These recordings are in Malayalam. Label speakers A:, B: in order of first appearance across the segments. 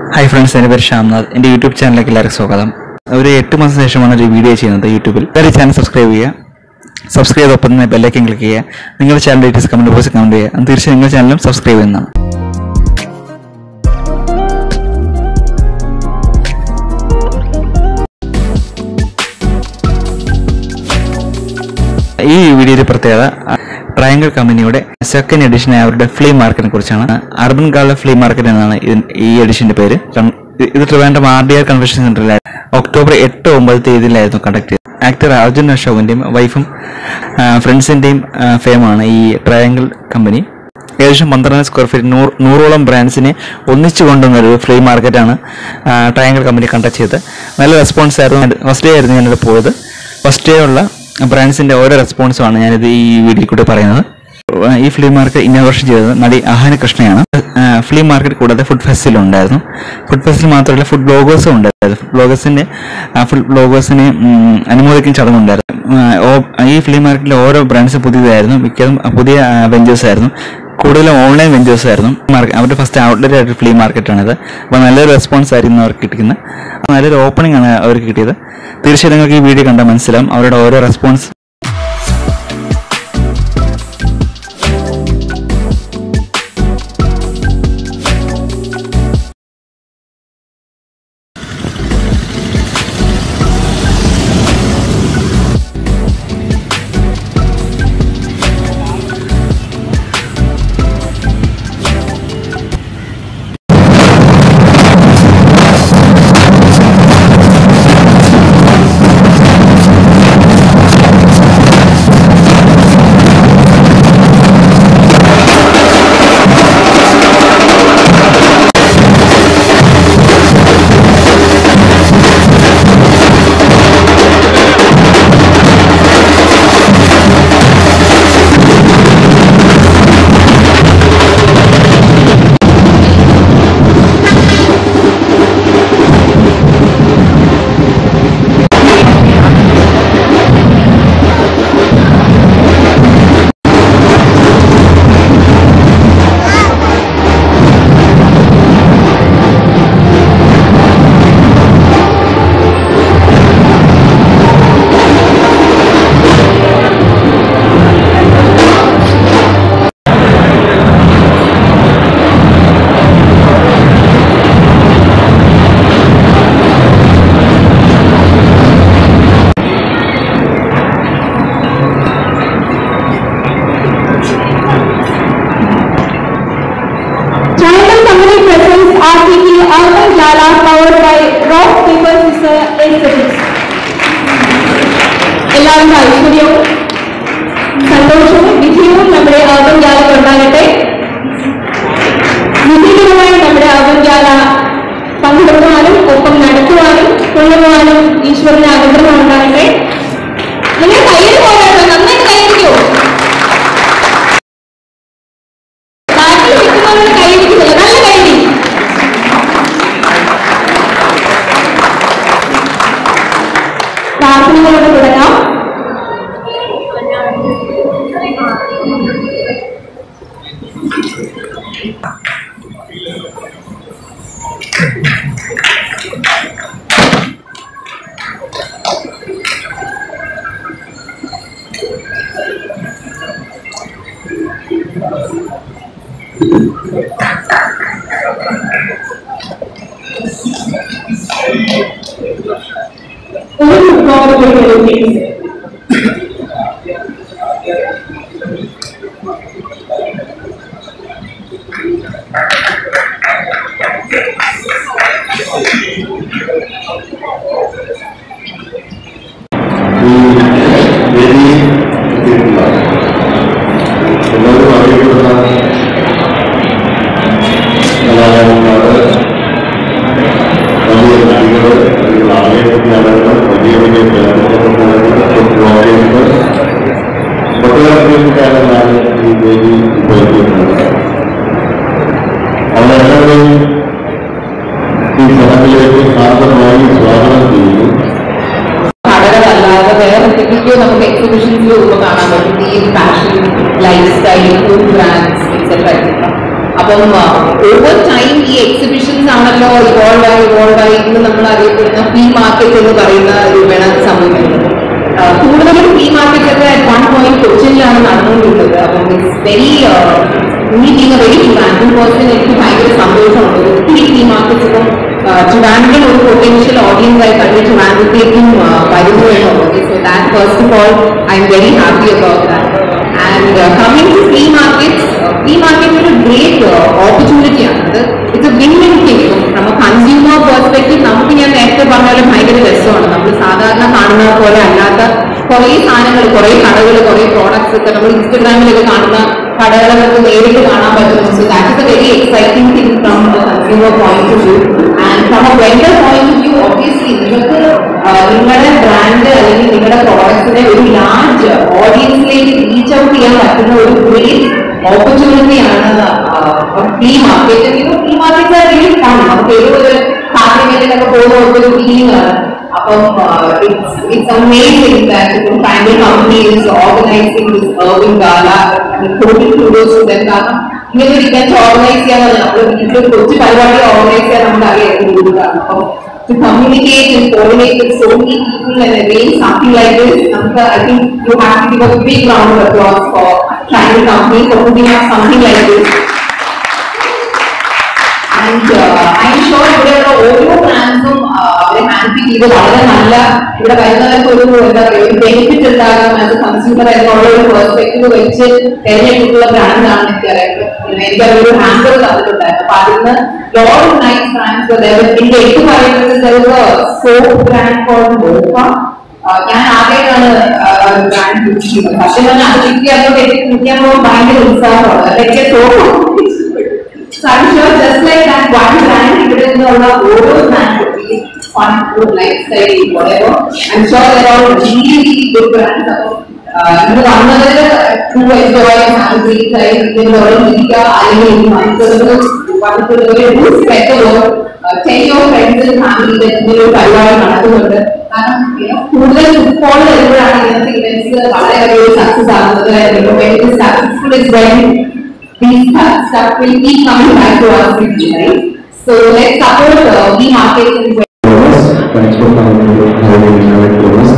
A: Hi friends, I am Shamnath. In the YouTube channel, every 8 months session video channel YouTube. Very channel subscribe open the bell icon click here. Ningle channel it is comment box account here. And this channel subscribe in them. This video Triangle Company second edition of flea market Urban Gala flea market this edition this is RDR Convention Center October 8 conducted. Actor Arjun Ashok wife friends and team fame this Triangle Company. 12 square feet Nooram brands in a flea market Triangle Company conducted. Response first day first day brands in the order response on the video. This flea market innovation Nadi Ahana Krishna flea market could the food festival on food festival food bloggers on bloggers in food bloggers in animal channel. This flea market order brands became a ventures online ventures after first outlet at flea market another one response are in our kitchen another opening our kitty. Tirshadanga video kanda manasilam avരുടെ ഓരോ response Urban Gala powered by Rock Paper Scissors Aesthetics. എല്ലാവരും ഐശ്വര്യവും സന്തോഷവും വിജയവും നമ്മുടെ Urban Gala കൊണ്ടാകട്ടെ. വിജയകരമായി നമ്മുടെ Urban Gala പങ്കെടുക്കുവാനും ഒപ്പം നടത്തുവാനും കൊണ്ടുപോകാനും ഈശ്വരന് ആഗ്രഹം ഉണ്ടാകട്ടെ. നിങ്ങൾ കയ്യിൽ പോരാട്ടോ, നന്നായി കൈയ്യടിക്കോ? ബാക്കിൽ നിൽക്കുന്നവരുടെ കൈയ്യടിക്കുന്നില്ല, നല്ല കൈയ്യടി. പ്രാർത്ഥനകളോട് തുടങ്ങാം. Lifestyle, food brands, etc. Over time, the exhibitions are
B: ആണല്ലോ ഇവോൾവായി ഇന്ന് നമ്മൾ അറിയപ്പെടുന്ന ഫ്ലീ മാർക്കറ്റ് എന്ന് പറയുന്ന രൂപേണ സംഭവിക്കുന്നത്. കൂടുതലും ഫ്ലീ മാർക്കറ്റ് ഒക്കെ അറ്റ് വൺ പോയിന്റ് കൊച്ചിനിലാണ് നടന്നുകൊണ്ടിരുന്നത്. അപ്പം it's very me being a very Trivandrum person, എനിക്ക് ഭയങ്കര സന്തോഷമുണ്ട്. ഒത്തിരി ഫ്ലീ മാർക്കറ്റ്സ് ഇപ്പം Trivandrum ഒരു പൊട്ടൻഷ്യൽ ഓഡിയൻസ് ആയി കണ്ട് ട്രിവാൻഡ്രത്തേക്കും വരുന്നു എന്നുള്ളത്. So that first of all I'm very happy about that. And coming to flea markets ഒരു great opportunity ആണ്. It's a win-win thing. From a consumer perspective, നമുക്ക് ഞാൻ നേരത്തെ പറഞ്ഞാലും ഭയങ്കര രസമാണ്. നമ്മൾ സാധാരണ കാണുന്ന പോലെ അല്ലാത്ത കുറേ സാധനങ്ങൾ, കുറേ കടകൾ, കുറേ പ്രോഡക്ട്സ് ഒക്കെ നമ്മൾ ഇൻസ്റ്റഗ്രാമിലൊക്കെ കാണുന്ന കടകളൊക്കെ നേരിട്ട് കാണാൻ പറ്റുന്നു. So that is a very exciting thing from a consumer point of view. And from a vendor point of view, obviously നിങ്ങൾക്ക് നിങ്ങളുടെ ബ്രാൻഡ് അല്ലെങ്കിൽ നിങ്ങളുടെ പ്രോഡക്ട്സിനെ ഒരു ലാർജ് ഓഡിയൻസിലേക്ക് റീച്ച് ഔട്ട് ചെയ്യാൻ പറ്റുന്ന ഒരു ഗ്രേറ്റ് ഓപ്പർച്യൂണിറ്റിയാണ് flea market. Flea market really fun. നമുക്ക് ഏതൊരു പാർട്ടിയിലൊക്കെ പോകുന്ന ഒരു ഫീലിംഗ് ആണ്. അപ്പം it's amazing that the Triangle company is organizing this urban gala and total kudos to them. കാരണം ഇങ്ങനെ ഒരു ഇവന്റ് ഓർഗനൈസ് ചെയ്യാൻ നമ്മൾ വീട്ടിൽ കൊച്ചു പരിപാടി ഓർഗനൈസ് ചെയ്യാൻ നമുക്ക് അറിയാം. അപ്പം to communicate and coordinate with so many people and arrange something like this, I think you have to give a big round of applause for Triangle company for putting up something like this. And I am sure ഇവിടെയുള്ള ഓരോ ബ്രാൻഡ്സും അവരെ ഹാൻഡിൽ ചെയ്ത് വളരെ നല്ല ഇവിടെ വരുന്നവർക്ക് ഒരു എന്താ പറയുക ഒരു ബെനിഫിറ്റ് ഉണ്ടാകാം ആസ് എ കൺസ്യൂമർ എന്നുള്ള ഒരു പെർസ്പെക്റ്റീവ് വെച്ച് തിരഞ്ഞെടുത്തിട്ടുള്ള ബ്രാൻഡാണ് എനിക്കതൊരു ഹാൻഡർ തന്നിട്ടുണ്ടായിരുന്നു. അപ്പൊ അതിന്ന് ലോട്ട് ഓഫ് നൈസ് ബ്രാൻഡ്സ് എന്റെ എടുത്തു പറയുന്നത് സോപ്പ് ബ്രാൻഡ് കോൾഡ് മോഫ. ഞാൻ ആദ്യമായിട്ടാണ് ബ്രാൻഡ് യൂസ് ചെയ്യുന്നത്. പക്ഷെ ഞാൻ അത് നിൽക്കാൻ പോകുമ്പോൾ ഭയങ്കര ഉത്സാഹമാണ്. എനിക്ക് soap So I'm sure just like that one brand, even in all brand would be fun, good lifestyle, whatever. I'm sure they're all really good brands. You know, another to enjoy and have a great time, you know, India, I mean, wonderful, do spread the word. Tell your friends and family that you know, another കൂടുതൽ ഫുട്ബോൾ വരുമ്പോഴാണ് ഇങ്ങനത്തെ ഇവന്റ്സ് വളരെ സക്സസ് ആകുന്നത്. When it is successful is when these stuff will keep coming back to us, right? So let's support the market.
C: Thanks for coming to us.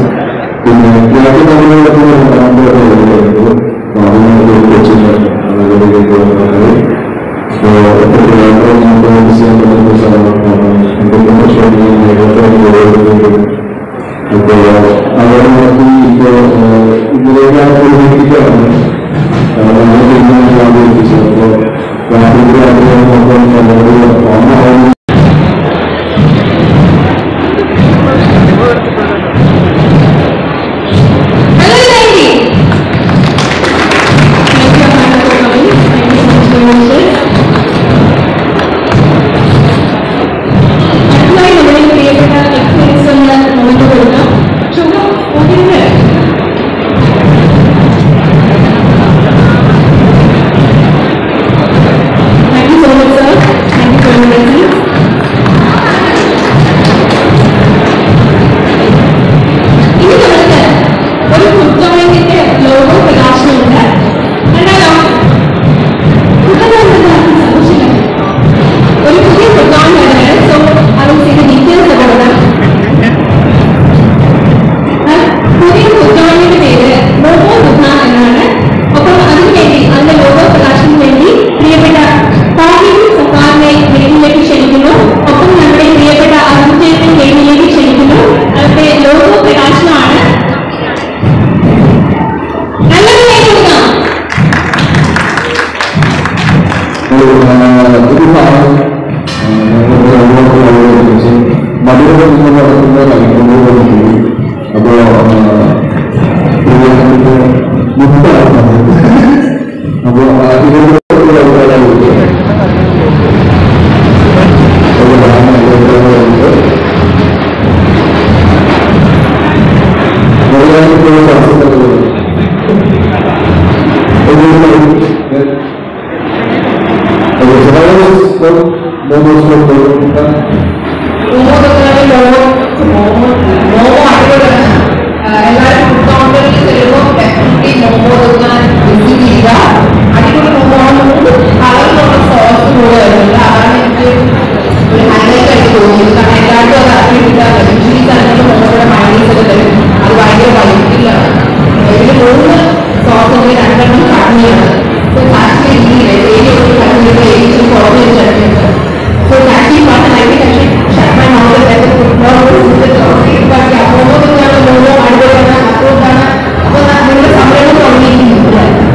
B: തോന്നിയത്. കാരണം എല്ലാവരും അത് അറിഞ്ഞിട്ടില്ല. യൂഷ്വലി സ്ഥലങ്ങളിൽ പോകുമ്പോൾ മൈനീസ് ഒക്കെ തരും. അത് ഭയങ്കര വൈകിട്ടില്ലാണ്. ഇതിൽ 3 സോസ് ഉണ്ട്, 2 ചട്നിയാണ്. സോ ആക്ച്വലി ഒരു ചട്നിയുടെ ഏകദേശം കുറഞ്ഞ ചട്നിയുണ്ട്. സോ ആക്ച്വലി പറഞ്ഞ ഷർട്ട് നോവൽ ബാക്കി അപ്പോഴാണ് മൂന്നോ അടുത്താണ് അപ്പോഴാണ്. അപ്പോൾ നിങ്ങളുടെ സംരംഭം തുടങ്ങിയിരിക്കുന്നത്.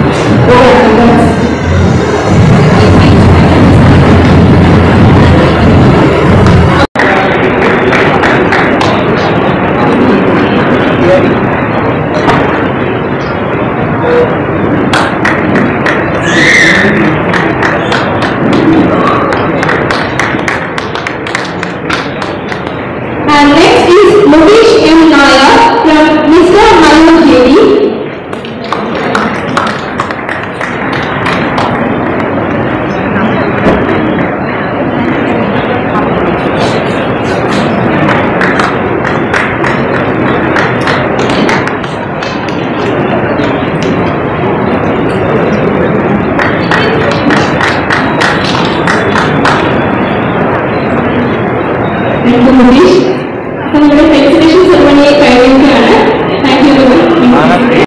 B: And next is Lovish M. Naya from Mr. Malu JD. Thank you, Lovish. നിങ്ങളുടെ ഫെലിസിറ്റേഷൻ സെറമണിയെ കഴിയുകയാണ്. Thank you very much.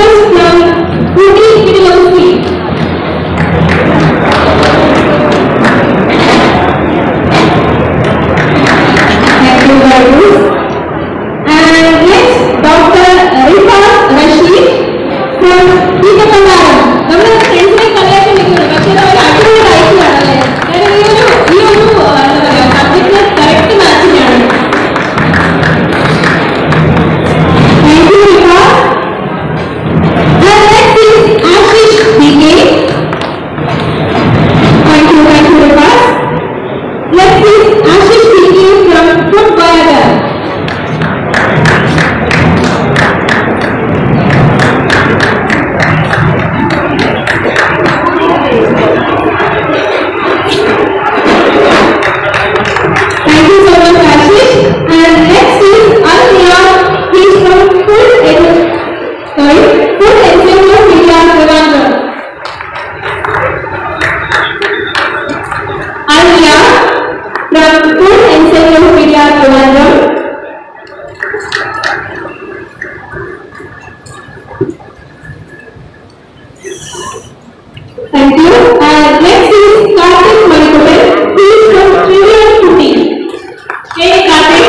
B: Thank you. Next is Karthik Malikote. He is from Trivial Cooking. Hey, Karthik.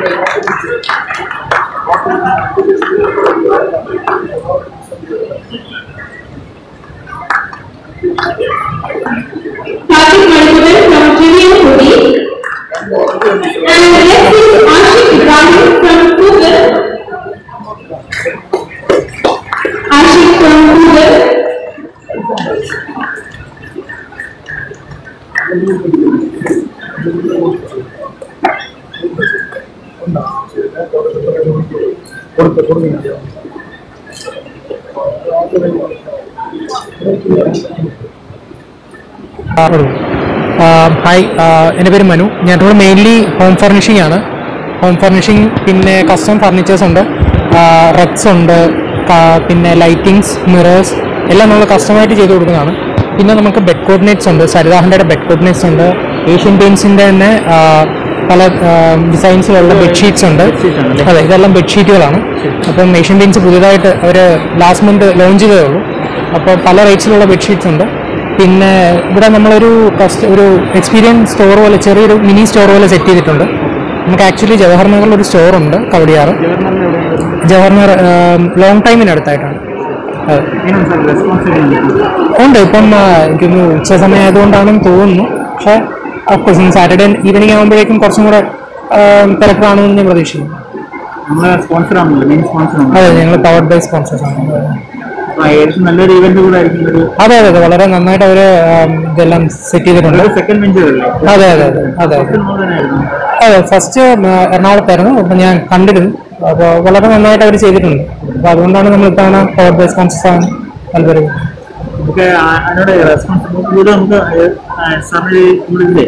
B: Karthik Malikote from Trivial Cooking. And next is Ashik Ibrahim from Google. Ashik from Google.
D: Hi, എൻ്റെ പേര് മനു. ഞാനിവിടെ മെയിൻലി ഹോം ഫർണിഷിംഗ് ആണ്. ഹോം ഫർണിഷിംഗ്, പിന്നെ കസ്റ്റം ഫർണിച്ചേഴ്സ് ഉണ്ട്, റെക്സ് ഉണ്ട്, പിന്നെ ലൈറ്റിങ്സ്, മിറേഴ്സ് എല്ലാം നമ്മൾ കസ്റ്റമായിട്ട് ചെയ്ത് കൊടുക്കുന്നതാണ്. പിന്നെ നമുക്ക് ബെഡ് കോർഡിനേറ്റ്സ് ഉണ്ട്, സരിതാഹൻ്റെ ബെഡ് കോർഡിനേറ്റ്സ് ഉണ്ട്, ഏഷ്യൻ പെയിൻസിൻ്റെ തന്നെ പല ഡിസൈൻസിലുള്ള ബെഡ്ഷീറ്റ്സ് ഉണ്ട്. അതെ, ഇതെല്ലാം ബെഡ്ഷീറ്റുകളാണ്. അപ്പം ഏഷ്യൻ പെയിൻസ് പുതിയതായിട്ട് അവർ ലാസ്റ്റ് മന്ത് ലോഞ്ച് ചെയ്തേ ഉള്ളൂ. അപ്പോൾ പല റേറ്റ്സിലുള്ള ബെഡ്ഷീറ്റ്സ് ഉണ്ട്. പിന്നെ ഇവിടെ നമ്മളൊരു ഒരു എക്സ്പീരിയൻസ് സ്റ്റോർ പോലെ, ചെറിയൊരു മിനി സ്റ്റോർ പോലെ സെറ്റ് ചെയ്തിട്ടുണ്ട്. നമുക്ക് ആക്ച്വലി ജവഹർ നഗറിൽ ഒരു സ്റ്റോറുണ്ട്, കവടിയാറ്. ജവഹർ നഗർ ലോങ് ടൈമിനടുത്തായിട്ടാണ്. ഉണ്ട്. ഇപ്പം എനിക്കൊന്ന് ഉച്ച സമയം ആയതുകൊണ്ടാണെന്ന് തോന്നുന്നു. പക്ഷേ അഫ്കോഴ്സ് സാറ്റർഡേ ഈവനിങ് ആകുമ്പോഴേക്കും കുറച്ചും കൂടെ തിരക്ക് കാണുമെന്ന് ഞാൻ പ്രതീക്ഷിക്കുന്നു. അതെ, ഞങ്ങൾ പവർഡ് ബൈ സ്പോൺസേഴ്സ് ആണ്.
C: നല്ലൊരു ഇവന്റ് കൂടെ ആയിരിക്കും.
D: അതെ അതെ, വളരെ നന്നായിട്ട് അവർ ഇതെല്ലാം സെറ്റ് ചെയ്തിട്ടുണ്ട്. അതെ അതെ അതെ അതെ അതെ, ഫസ്റ്റ് എറണാകുളത്തായിരുന്നു. അപ്പം ഞാൻ കണ്ടിരുന്നു. അപ്പോൾ വളരെ നന്നായിട്ട് അവർ ചെയ്തിട്ടുണ്ട്. അപ്പോൾ അതുകൊണ്ടാണ് നമ്മൾ ഇത്തവണ പവർ ബൈ സ്പോൺസേഴ്സ് ആണ് താല്പര്യം.
C: നമുക്ക് അതിനോട് റെസ്പോൺസിബിലിറ്റിയിലൂടെ നമുക്ക് നമ്മളിതില്ലേ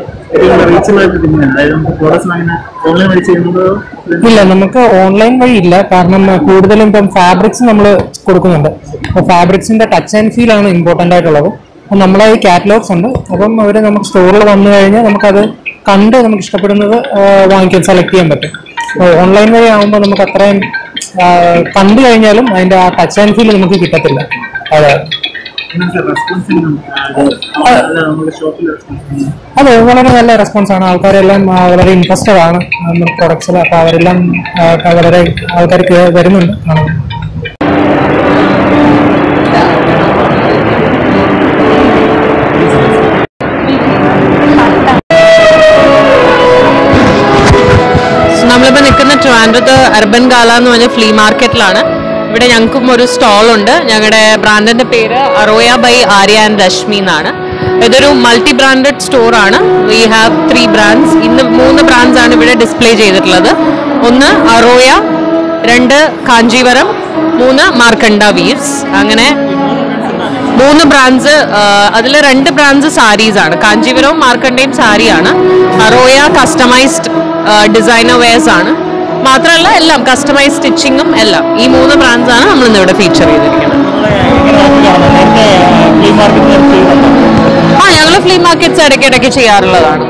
D: ഇല്ല, നമുക്ക് ഓൺലൈൻ വഴി ഇല്ല. കാരണം കൂടുതലും ഇപ്പം ഫാബ്രിക്സ് നമ്മൾ കൊടുക്കുന്നുണ്ട്. അപ്പോൾ ഫാബ്രിക്സിന്റെ ടച്ച് ആൻഡ് ഫീൽ ആണ് ഇമ്പോർട്ടൻ്റ് ആയിട്ടുള്ളത്. അപ്പം നമ്മളെ ഈ കാറ്റലോഗ്സ് ഉണ്ട്. അപ്പം അവർ നമുക്ക് സ്റ്റോറിൽ വന്നു കഴിഞ്ഞാൽ നമുക്കത് കണ്ട് നമുക്ക് ഇഷ്ടപ്പെടുന്നത് വാങ്ങിക്കാൻ സെലക്ട് ചെയ്യാൻ പറ്റും. ഓൺലൈൻ വഴി ആകുമ്പോൾ നമുക്ക് അത്രയും കണ്ടു കഴിഞ്ഞാലും അതിന്റെ ആ ടച്ച് ആൻഡ് ഫീൽ നമുക്ക് കിട്ടത്തില്ല. അതെ അതെ, വളരെ നല്ല റെസ്പോൺസ് ആണ്. ആൾക്കാരെല്ലാം വളരെ ഇൻട്രസ്റ്റഡ് ആണ് പ്രൊഡക്ട്സിൽ. അപ്പൊ അവരെല്ലാം വളരെ ആൾക്കാർ വരുന്നുണ്ട്.
E: നമ്മളിപ്പോൾ നിൽക്കുന്ന ട്രിവാൻഡ്രത്ത് അർബൻ ഗാല എന്ന് പറഞ്ഞ ഫ്ലീ മാർക്കറ്റിലാണ്. ഇവിടെ ഞങ്ങൾക്കും ഒരു സ്റ്റോളുണ്ട്. ഞങ്ങളുടെ ബ്രാൻഡിന്റെ പേര് അറോയ ബൈ ആര്യ ആൻഡ് രശ്മി എന്നാണ്. ഇതൊരു മൾട്ടി ബ്രാൻഡഡ് സ്റ്റോറാണ്. We have 3 brands. ഇന്ന് 3 ബ്രാൻഡ്സ് ആണ് ഇവിടെ ഡിസ്പ്ലേ ചെയ്തിട്ടുള്ളത്. 1 അറോയ, 2 കാഞ്ചീവരം, 3 മാർക്കണ്ട വീവ്സ്. അങ്ങനെ 3 ബ്രാൻഡ്സ്. അതിൽ 2 ബ്രാൻഡ്സ് സാരീസ് ആണ്. കാഞ്ചീവരവും മാർക്കണ്ടയും സാരിയാണ്. അറോയ കസ്റ്റമൈസ്ഡ് ഡിസൈനർ വെയർസ് ആണ്. മാത്രമല്ല എല്ലാം കസ്റ്റമൈസ് സ്റ്റിച്ചിങ്ങും എല്ലാം. ഈ 3 ബ്രാൻഡ്സ് ആണ് നമ്മൾ ഇന്ന് ഇവിടെ ഫീച്ചർ ചെയ്തിരിക്കുന്നത്. ഞങ്ങൾ ഫ്ലീ മാർക്കറ്റ്സ് ഇടയ്ക്കിടയ്ക്ക് ചെയ്യാറുള്ളതാണ്.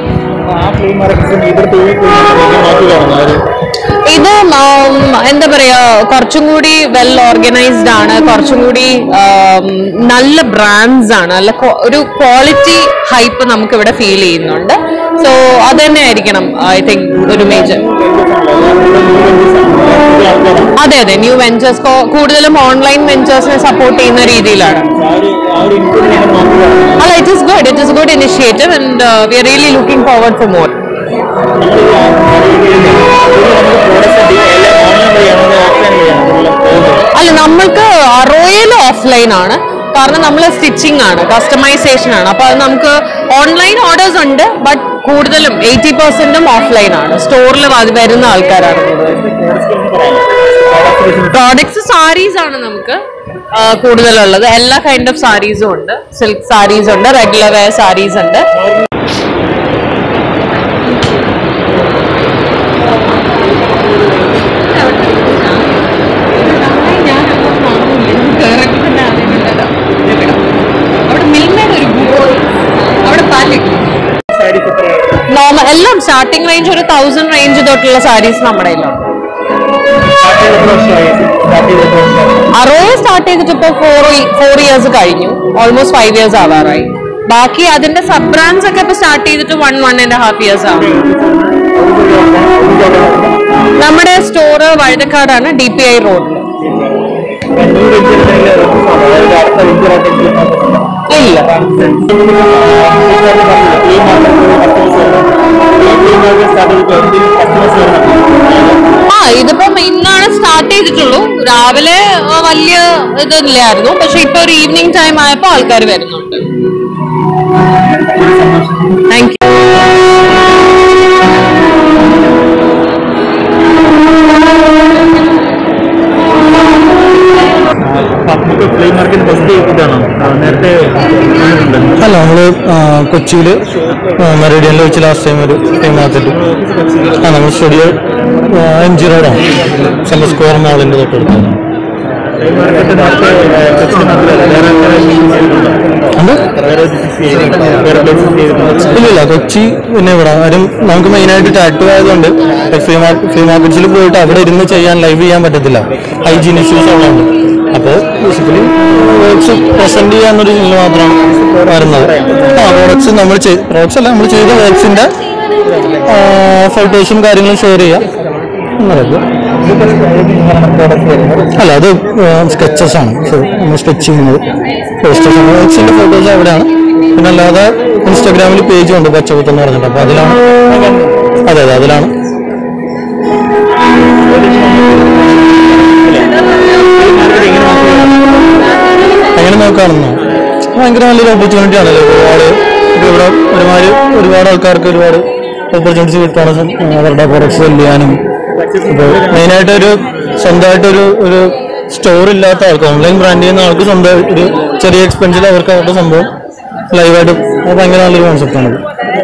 E: ഇത് എന്താ പറയാ, കുറച്ചും കൂടി വെൽ ഓർഗനൈസ്ഡ് ആണ്. കുറച്ചും കൂടി നല്ല ബ്രാൻഡ്സ് ആണ്. നല്ല ഒരു ക്വാളിറ്റി ഹൈപ്പ് നമുക്ക് ഇവിടെ ഫീൽ ചെയ്യുന്നുണ്ട്. സോ അത് തന്നെ ആയിരിക്കണം ഐ തിങ്ക് ഒരു മേജർ. അതെ അതെ, ന്യൂ വെഞ്ചേഴ്സ് കൂടുതലും ഓൺലൈൻ വെഞ്ചേഴ്സിനെ സപ്പോർട്ട് ചെയ്യുന്ന രീതിയിലാണ്. അല്ല, it is good initiative and we are really looking forward for more. അല്ല, നമ്മൾക്ക് അറോയയിൽ ഓഫ്ലൈൻ ആണ്. കാരണം നമ്മൾ സ്റ്റിച്ചിങ് ആണ്, കസ്റ്റമൈസേഷൻ ആണ്. അപ്പൊ അത് നമുക്ക് ഓൺലൈൻ ഓർഡേഴ്സ് ഉണ്ട്, ബട്ട് കൂടുതലും 80% ഓഫ്ലൈൻ ആണ്. സ്റ്റോറിൽ വരുന്ന ആൾക്കാരാണ് കൂടുതൽ. പ്രോഡക്ട്സ് സാരീസ് ആണ് നമുക്ക് കൂടുതലുള്ളത്. എല്ലാ കൈൻഡ് ഓഫ് സാരീസും ഉണ്ട്. സിൽക്ക് സാരീസ് ഉണ്ട്, റെഗുലർ വെയർ സാരീസ് ഉണ്ട്. എല്ലാം സ്റ്റാർട്ടിംഗ് റേഞ്ച് ഒരു 1000 റേഞ്ച് തൊട്ടുള്ള സാരീസ് നമ്മുടെ കയ്യിലുണ്ട്. അറോയ സ്റ്റാർട്ട് ചെയ്തിട്ട് ഇപ്പോൾ 4 ഇയേഴ്സ് കഴിഞ്ഞു. ഓൾമോസ്റ്റ് 5 ഇയേഴ്സ് ആവാറായി. ബാക്കി അതിന്റെ സബ് ബ്രാൻഡ്സ് ഒക്കെ ഇപ്പൊ സ്റ്റാർട്ട് ചെയ്തിട്ട് 1.5 ഇയേഴ്സ് ആവും. നമ്മുടെ സ്റ്റോറ് വഴുതക്കാടാണ്, DPI റോഡിൽ. ഇല്ല, ഇതിപ്പം ഇന്നാണ് സ്റ്റാർട്ട് ചെയ്തിട്ടുള്ളൂ. രാവിലെ വലിയ ഇതില്ലായിരുന്നു, പക്ഷെ ഇപ്പൊ ഒരു ഈവനിങ് ടൈം ആയപ്പോ ആൾക്കാർ വരുന്നുണ്ട്. Thank you.
F: അല്ല, നമ്മള് കൊച്ചിയില് മെറിഡിയനിൽ വെച്ച് ലാസ്റ്റ് ടൈം ഒരു ഫ്ലീ മാർക്കറ്റ്. നമ്മൾ സ്റ്റുഡിയോ MG റോഡാണ്, സെൻട്രൽ സ്ക്വയർ മാളിന്റെ തൊട്ടടുത്താണ്. ഇല്ലില്ല, കൊച്ചി പിന്നെ ഇവിടെ ആരും നമുക്ക് മെയിനായിട്ട് ടാറ്റു ആയതുകൊണ്ട് ഫ്ലീ മാർക്കറ്റ്സിൽ പോയിട്ട് അവിടെ ഇരുന്ന് ലൈവ് ചെയ്യാൻ പറ്റത്തില്ല, ഹൈജീൻ ഇഷ്യൂസ് ഉള്ളതുകൊണ്ട്. അപ്പോൾ ബേസിക്കലി പ്രോഡക്ട്സ് പ്രസന്റ് ചെയ്യാന്നൊരു രീതിയിൽ മാത്രമാണ് വരുന്നത്. പ്രോഡക്ട്സ് അല്ല, നമ്മൾ ചെയ്ത വർക്ക്സിന്റെ ഫോട്ടോസും കാര്യങ്ങളും ഷെയർ ചെയ്യാം എന്നുള്ളത്. അല്ല, അത് സ്കെച്ചസ് ആണ് നമ്മൾ സ്കെച്ച് ചെയ്യുന്നത്. വർക്ക്സിന്റെ ഫോട്ടോസ് അവിടെയാണ്. പിന്നെ അല്ലാതെ ഇൻസ്റ്റാഗ്രാമിൽ പേജും ഉണ്ട്, പച്ചകുത്തെന്ന് പറഞ്ഞിട്ട്. അപ്പോൾ അതിലാണ്. അതെ അതെ, അതിലാണ്. എങ്ങനെ നോക്കാണെന്നോ, ഭയങ്കര നല്ലൊരു ഓപ്പർച്യൂണിറ്റി ആണല്ലോ. ഒരുപാട് ആൾക്കാർക്ക് ഒരുപാട് ഓപ്പർച്യൂണിറ്റീസ് കിട്ടുകയാണ് അവരുടെ പ്രോഡക്ട്സ് സെല് ചെയ്യാനും. ഇപ്പോൾ മെയിനായിട്ട് സ്വന്തമായിട്ടൊരു സ്റ്റോർ ഇല്ലാത്ത ആൾക്ക്, ഓൺലൈൻ ബ്രാൻഡ് ചെയ്യുന്ന ആൾക്ക് സ്വന്തം ഒരു ചെറിയ എക്സ്പെൻസിൽ അവർക്ക് അവരുടെ സംഭവം ലൈവായിട്ട്, അത് ഭയങ്കര നല്ലൊരു കോൺസെപ്റ്റാണത്.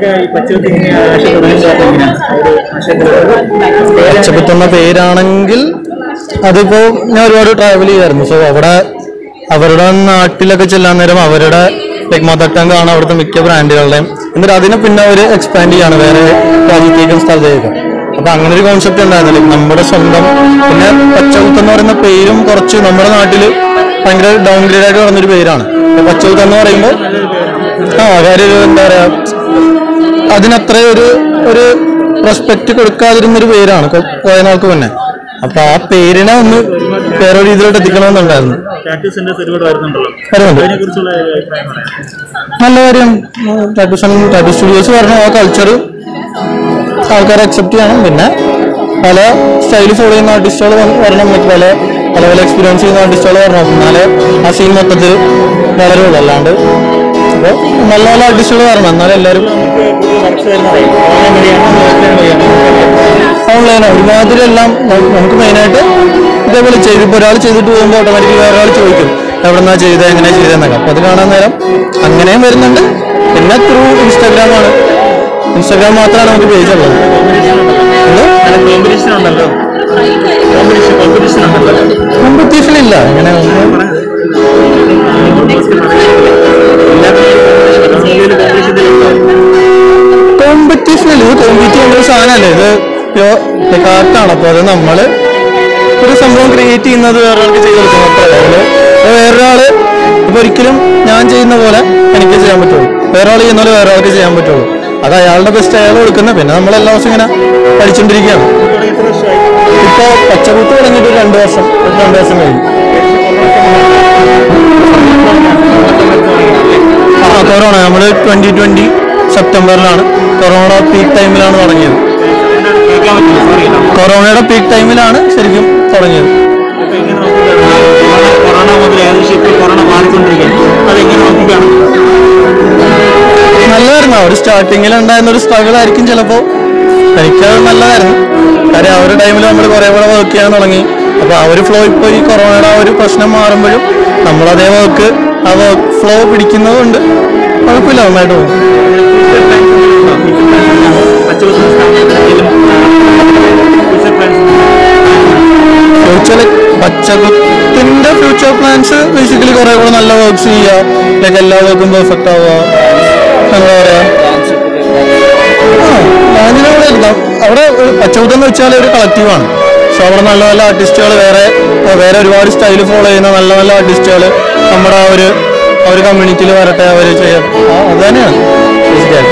F: പച്ചപ്പത്തെന്ന പേരാണെങ്കിൽ അതിപ്പോ ഞാൻ ഒരുപാട് ട്രാവൽ ചെയ്യായിരുന്നു. സോ അവരുടെ നാട്ടിലൊക്കെ ചെല്ലാൻ നേരം അവരുടെ ലൈക്ക് മദർ ടങ് ആണ് അവിടുത്തെ മിക്ക ബ്രാൻഡുകളുടെയും. എന്നിട്ട് അതിനെ പിന്നെ അവർ എക്സ്പാൻഡ് ചെയ്യാണ് വേറെ രാജ്യത്തേക്കും സ്ഥലത്തേക്കും. അപ്പൊ അങ്ങനെ ഒരു കോൺസെപ്റ്റ് ഉണ്ടായിരുന്നു, ലൈക്ക് നമ്മുടെ സ്വന്തം. പിന്നെ പച്ചകുത്ത് എന്ന് പറയുന്ന പേരും കുറച്ച് നമ്മുടെ നാട്ടിൽ ഭയങ്കര ഡൗൺ ഗ്രേഡ് ആയിട്ട് പറഞ്ഞൊരു പേരാണ്. പച്ചകുത്ത് എന്ന് പറയുമ്പോൾ കാര്യം എന്താ പറയാ, അതിനത്ര ഒരു റെസ്പെക്ട് കൊടുക്കാതിരുന്നൊരു പേരാണ് കുറെ നാൾക്ക് മുന്നേ. അപ്പൊ ആ പേരിനെ ഒന്ന് വേറെ രീതിയിലോട്ട് എത്തിക്കണമെന്നുണ്ടായിരുന്നു. നല്ല കാര്യം. ടാറ്റു സ്റ്റുഡിയോസ് പറഞ്ഞ ആ കൾച്ചർ ആൾക്കാരെ അക്സെപ്റ്റ് ചെയ്യണം. പിന്നെ പല സ്റ്റൈൽ ഫോളോ ചെയ്യുന്ന ആർട്ടിസ്റ്റുകൾ വരണം, പല പല പല എക്സ്പീരിയൻസ് ചെയ്യുന്ന ആർട്ടിസ്റ്റുകൾ വരണം. എന്നാലേ ആ സീൻ മൊത്തത്തിൽ വളരുള്ളൂ. അല്ലാണ്ട് അപ്പോൾ നല്ല നല്ല ആർട്ടിസ്റ്റുകൾ വരണം, എന്നാലും എല്ലാവരും ഓൺലൈനാണ് ഒരുമാതിരി എല്ലാം. നമുക്ക് മെയിനായിട്ട് ഇതേപോലെ ചെയ്തിപ്പോൾ ഒരാൾ ചെയ്തിട്ട് പോകുമ്പോൾ ഓട്ടോമാറ്റിക്കലി വേറെ ആൾ ചോദിക്കും എവിടെ നിന്നാ ചെയ്തത്, എങ്ങനെയാണ് ചെയ്തതെന്നൊക്കെ. അപ്പോൾ അത് കാണാൻ നേരം അങ്ങനെയും വരുന്നുണ്ട്. പിന്നെ ത്രൂ ഇൻസ്റ്റാഗ്രാമാണ്. ഇൻസ്റ്റാഗ്രാം മാത്രമാണ് നമുക്ക് പേജ് ഉള്ളത്. കോമ്പറ്റീഷൻ ഇല്ല അങ്ങനെ. കോമ്പറ്റീഷൻ ഇല്ല, ഇത് കോമ്പീറ്റ് ചെയ്യുന്ന ഒരു സാധനമല്ലേ, ഇത് ആർട്ടാണ്. അപ്പോൾ അത് നമ്മള് ഒരു സംഭവം ക്രിയേറ്റ് ചെയ്യുന്നത് വേറൊരാൾക്ക് ചെയ്ത് കൊടുക്കണം. അപ്പോൾ വേറൊരാള് ഇപ്പൊ ഒരിക്കലും ഞാൻ ചെയ്യുന്ന പോലെ എനിക്ക് ചെയ്യാൻ പറ്റുള്ളൂ, വേറൊരാൾ ചെയ്യുന്ന പോലെ വേറൊരാൾക്ക് ചെയ്യാൻ പറ്റുള്ളൂ. അത് അയാളുടെ ബെസ്റ്റ് അയാൾ കൊടുക്കുന്നത്. പിന്നെ നമ്മൾ എല്ലാ ദിവസവും ഇങ്ങനെ പഠിച്ചുകൊണ്ടിരിക്കുകയാണ്. ഇപ്പൊ പച്ചക്കുത്ത് തുടങ്ങിയിട്ട് 2 വർഷം കഴിഞ്ഞു. കൊറോണ നമ്മൾ 2020 സെപ്റ്റംബറിലാണ്, കൊറോണ പീക്ക് ടൈമിലാണ് തുടങ്ങിയത്. കൊറോണയുടെ പീക്ക് ടൈമിലാണ് ശരിക്കും തുടങ്ങിയത്. നല്ലതായിരുന്നു. ഒരു സ്റ്റാർട്ടിങ്ങിൽ ഉണ്ടായിരുന്ന ഒരു സ്ട്രഗിൾ ആയിരിക്കും ചിലപ്പോൾ. എനിക്കത് നല്ലതായിരുന്നു. കാര്യം ആ ഒരു ടൈമിൽ നമ്മൾ കുറേ കൂടെ വർക്ക് ചെയ്യാൻ തുടങ്ങി. അപ്പോൾ ആ ഒരു ഫ്ലോ ഇപ്പോൾ ഈ കൊറോണയുടെ ആ ഒരു പ്രശ്നം മാറുമ്പോഴും നമ്മളതേ ആ വർക്ക് ഫ്ലോ പിടിക്കുന്നതുകൊണ്ട് കുഴപ്പമില്ല, നന്നായിട്ട് പോകും. ഫ്യൂച്ചർ പച്ചക്കുത്തിന്റെ ഫ്യൂച്ചർ പ്ലാൻസ് ബേസിക്കലി കുറെ കൂടെ നല്ല വർക്ക്സ് ചെയ്യുക, ലൈക്ക് എല്ലാ വർക്കും പെർഫെക്റ്റ് ആവുക. എന്താ പറയാ, അവിടെ പച്ചക്കുത്തെന്ന് വെച്ചാൽ ഒരു കളക്റ്റീവാണ്. സോ അവിടെ നല്ല നല്ല ആർട്ടിസ്റ്റുകൾ വേറെ ഒരുപാട് സ്റ്റൈൽ ഫോളോ ചെയ്യുന്ന നല്ല നല്ല ആർട്ടിസ്റ്റുകൾ നമ്മുടെ ആ ഒരു കമ്മ്യൂണിറ്റിയിൽ വരട്ടെ, അവർ ചെയ്യാം. അത് തന്നെയാണ് ബേസിക്കലി.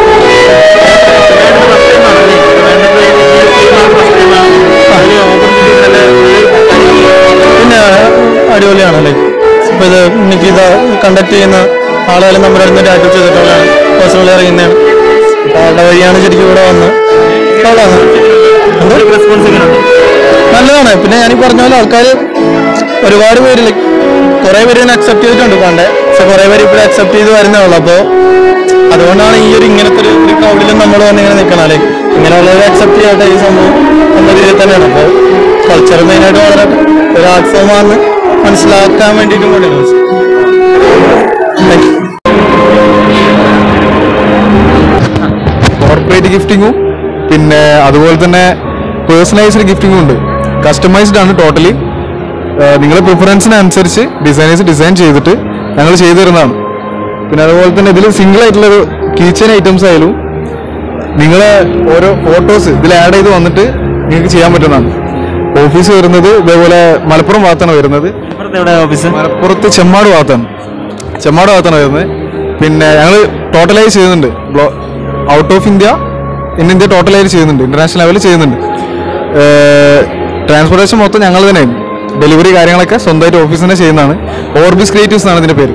F: പിന്നെ അടിപൊളിയാണ്. ലൈക്ക് ഇപ്പൊ ഇത് എനിക്ക് ഇത് കണ്ടക്ട് ചെയ്യുന്ന ആളുകളും നമ്മുടെ അടുത്ത് ടാറ്റു ചെയ്തിട്ടുള്ളതാണ്, പേഴ്സണലി അറിയുന്നതാണ്. അപ്പൊ ആളുടെ വഴിയാണ് ശരിക്കും ഇവിടെ വന്ന് നല്ലതാണ്. പിന്നെ ഞാനീ പറഞ്ഞ പോലെ ആൾക്കാർ ഒരുപാട് പേര് ലൈക്ക് കുറെ പേര് തന്നെ അക്സെപ്റ്റ് ചെയ്തിട്ടുണ്ട് പണ്ടേ, പക്ഷെ കുറെ പേര് ഇപ്പോഴും അക്സെപ്റ്റ് ചെയ്ത് വരുന്നേ ഉള്ളൂ. അപ്പോൾ അതുകൊണ്ടാണ് ഈ ഇങ്ങനത്തെ ഒരു ക്രൗഡിലും നമ്മൾ വന്ന് ഇങ്ങനെ നിൽക്കണം. ലൈക്ക് ഇങ്ങനെയുള്ളവരെ അക്സെപ്റ്റ് ചെയ്യട്ടെ ഈ സംഭവം എന്ന രീതിയിൽ തന്നെയാണ്. അപ്പോൾ കൾച്ചർ മെയിനായിട്ട് വളരെ ഒരു ആർട്ട് ഫോമാണെന്ന് മനസ്സിലാക്കാൻ വേണ്ടിയിട്ടും കൂടിയാണ്.
G: കോർപ്പറേറ്റ് ഗിഫ്റ്റിങ്ങും പിന്നെ അതുപോലെ തന്നെ പേഴ്സണലൈസ്ഡ് ഗിഫ്റ്റിങ്ങും ഉണ്ട്. കസ്റ്റമൈസ്ഡ് ആണ് ടോട്ടലി. നിങ്ങളുടെ പ്രിഫറൻസിനനുസരിച്ച് ഡിസൈനേഴ്സ് ഡിസൈൻ ചെയ്തിട്ട് ഞങ്ങൾ ചെയ്തു തരുന്നതാണ്. പിന്നെ അതുപോലെ തന്നെ ഇതിൽ സിംഗിൾ ആയിട്ടുള്ളൊരു കീച്ചൻ ഐറ്റംസ് ആയാലും നിങ്ങളെ ഓരോ ഫോട്ടോസ് ഇതിൽ ആഡ് ചെയ്ത് വന്നിട്ട് നിങ്ങൾക്ക് ചെയ്യാൻ പറ്റുന്നതാണ്. ഓഫീസ് വരുന്നത് ഇതേപോലെ മലപ്പുറം ഭാഗത്താണ് വരുന്നത്. മലപ്പുറത്ത് ചെമ്മാട് ഭാഗത്താണ് വരുന്നത്. പിന്നെ ഞങ്ങൾ ടോട്ടലായി ചെയ്യുന്നുണ്ട്, out of India in India ടോട്ടലായിട്ട് ചെയ്യുന്നുണ്ട്, ഇന്റർനാഷണൽ ലെവലിൽ ചെയ്യുന്നുണ്ട്. ട്രാൻസ്പോർട്ടേഷൻ മൊത്തം ഞങ്ങൾ തന്നെ, ഡെലിവറി കാര്യങ്ങളൊക്കെ സ്വന്തമായിട്ട് ഓഫീസ് തന്നെ ചെയ്യുന്നതാണ്. ഓർബിസ് ക്രിയേറ്റീവ്സ് എന്നാണ് ഇതിന്റെ പേര്.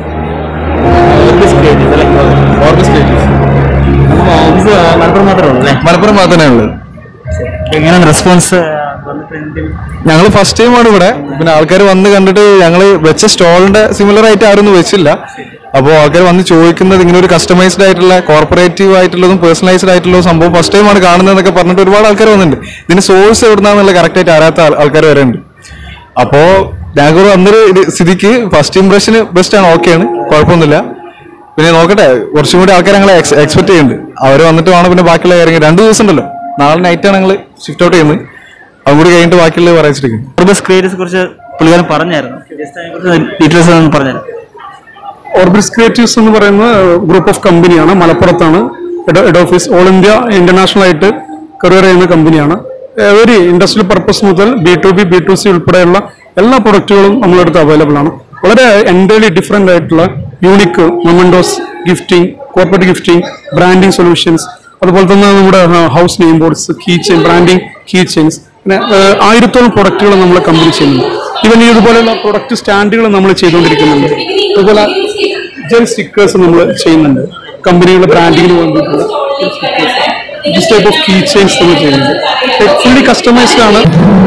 G: മലപ്പുറം ഭാഗത്ത് തന്നെ ഉള്ളത്.
C: എങ്ങനെയാണ് റെസ്പോൺസ്?
G: ഞങ്ങൾ ഫസ്റ്റ് ടൈമാണ് ഇവിടെ. പിന്നെ ആൾക്കാർ വന്ന് കണ്ടിട്ട് ഞങ്ങൾ വെച്ച സ്റ്റോളിന്റെ സിമിലർ ആയിട്ട് ആരൊന്നും വെച്ചില്ല. അപ്പോൾ ആൾക്കാർ വന്ന് ചോദിക്കുന്നത് ഇങ്ങനെ ഒരു കസ്റ്റമൈസ്ഡ് ആയിട്ടുള്ള കോർപ്പറേറ്റീവ് ആയിട്ടുള്ളതും പേഴ്സണലൈസ്ഡ് ആയിട്ടുള്ള സംഭവം ഫസ്റ്റ് ടൈമാണ് കാണുന്നതെന്നൊക്കെ പറഞ്ഞിട്ട് ഒരുപാട് ആൾക്കാർ വന്നിട്ടുണ്ട്. ഇതിന്റെ സോഴ്സ് എവിടുന്നാന്നുള്ള കറക്റ്റായിട്ട് അറിയാത്ത ആൾക്കാർ വരെ ഉണ്ട്. അപ്പോൾ ഞങ്ങൾക്ക് വന്നൊരു സ്ഥിതിക്ക് ഫസ്റ്റ് ഇംപ്രഷന് ബെസ്റ്റാണ്, ഓക്കെയാണ്, കുഴപ്പമൊന്നുമില്ല. പിന്നെ നോക്കട്ടെ, കുറച്ചും കൂടി ആൾക്കാർ ഞങ്ങളെ എക്സ്പെക്ട് ചെയ്യുന്നുണ്ട്. അവർ വന്നിട്ട് വേണം പിന്നെ ബാക്കിയുള്ള കാര്യങ്ങൾ. 2 ദിവസം ഉണ്ടല്ലോ, നാളെ നൈറ്റാണ് ഞങ്ങൾ ഷിഫ്റ്റ് ഔട്ട് ചെയ്യുന്നത്. അതും കൂടി കഴിഞ്ഞിട്ട് ബാക്കിയുള്ളത് പറയിച്ചിരിക്കും.
C: ഓർബിസ് ക്രിയേറ്റീവ്സിനെ കുറിച്ച് പുള്ളിക്കാരൻ പറഞ്ഞായിരുന്നു, ഡീറ്റെയിൽസ് പറഞ്ഞായിരുന്നു.
H: ഓർബിസ് ക്രിയേറ്റീവ്സ് എന്ന് പറയുന്ന ഗ്രൂപ്പ് ഓഫ് കമ്പനിയാണ്. മലപ്പുറത്താണ് head office. All India international ആയിട്ട് കരിയർ ചെയ്യുന്ന കമ്പനിയാണ്. ഒരു ഇൻഡസ്ട്രിയൽ പർപ്പസ് മുതൽ B2B B2C ഉൾപ്പെടെയുള്ള എല്ലാ പ്രൊഡക്റ്റുകളും നമ്മളടുത്ത് അവൈലബിൾ ആണ്. വളരെ എൻറ്റയർലി ഡിഫറെൻ്റ് ആയിട്ടുള്ള unique mementos gifting, corporate gifting, branding solutions, അതുപോലെ തന്നെ നമ്മുടെ house name boards, key chain, branding key chains, പിന്നെ 1000-ഓളം പ്രൊഡക്റ്റുകൾ നമ്മൾ കമ്പനി ചെയ്യുന്നുണ്ട്. ഈവൻ ഇതുപോലെയുള്ള പ്രൊഡക്റ്റ് സ്റ്റാൻഡുകൾ നമ്മൾ ചെയ്തുകൊണ്ടിരിക്കുന്നുണ്ട്. അതുപോലെ ജെൽ സ്റ്റിക്കേഴ്സ് നമ്മൾ ചെയ്യുന്നുണ്ട്. കമ്പനികളുടെ ബ്രാൻഡിങ്ങിന് വേണ്ടിയിട്ടുള്ള this type of key chains നമ്മൾ ചെയ്യുന്നുണ്ട്. ഫുള്ളി കസ്റ്റമൈസ്ഡ് ആണ്.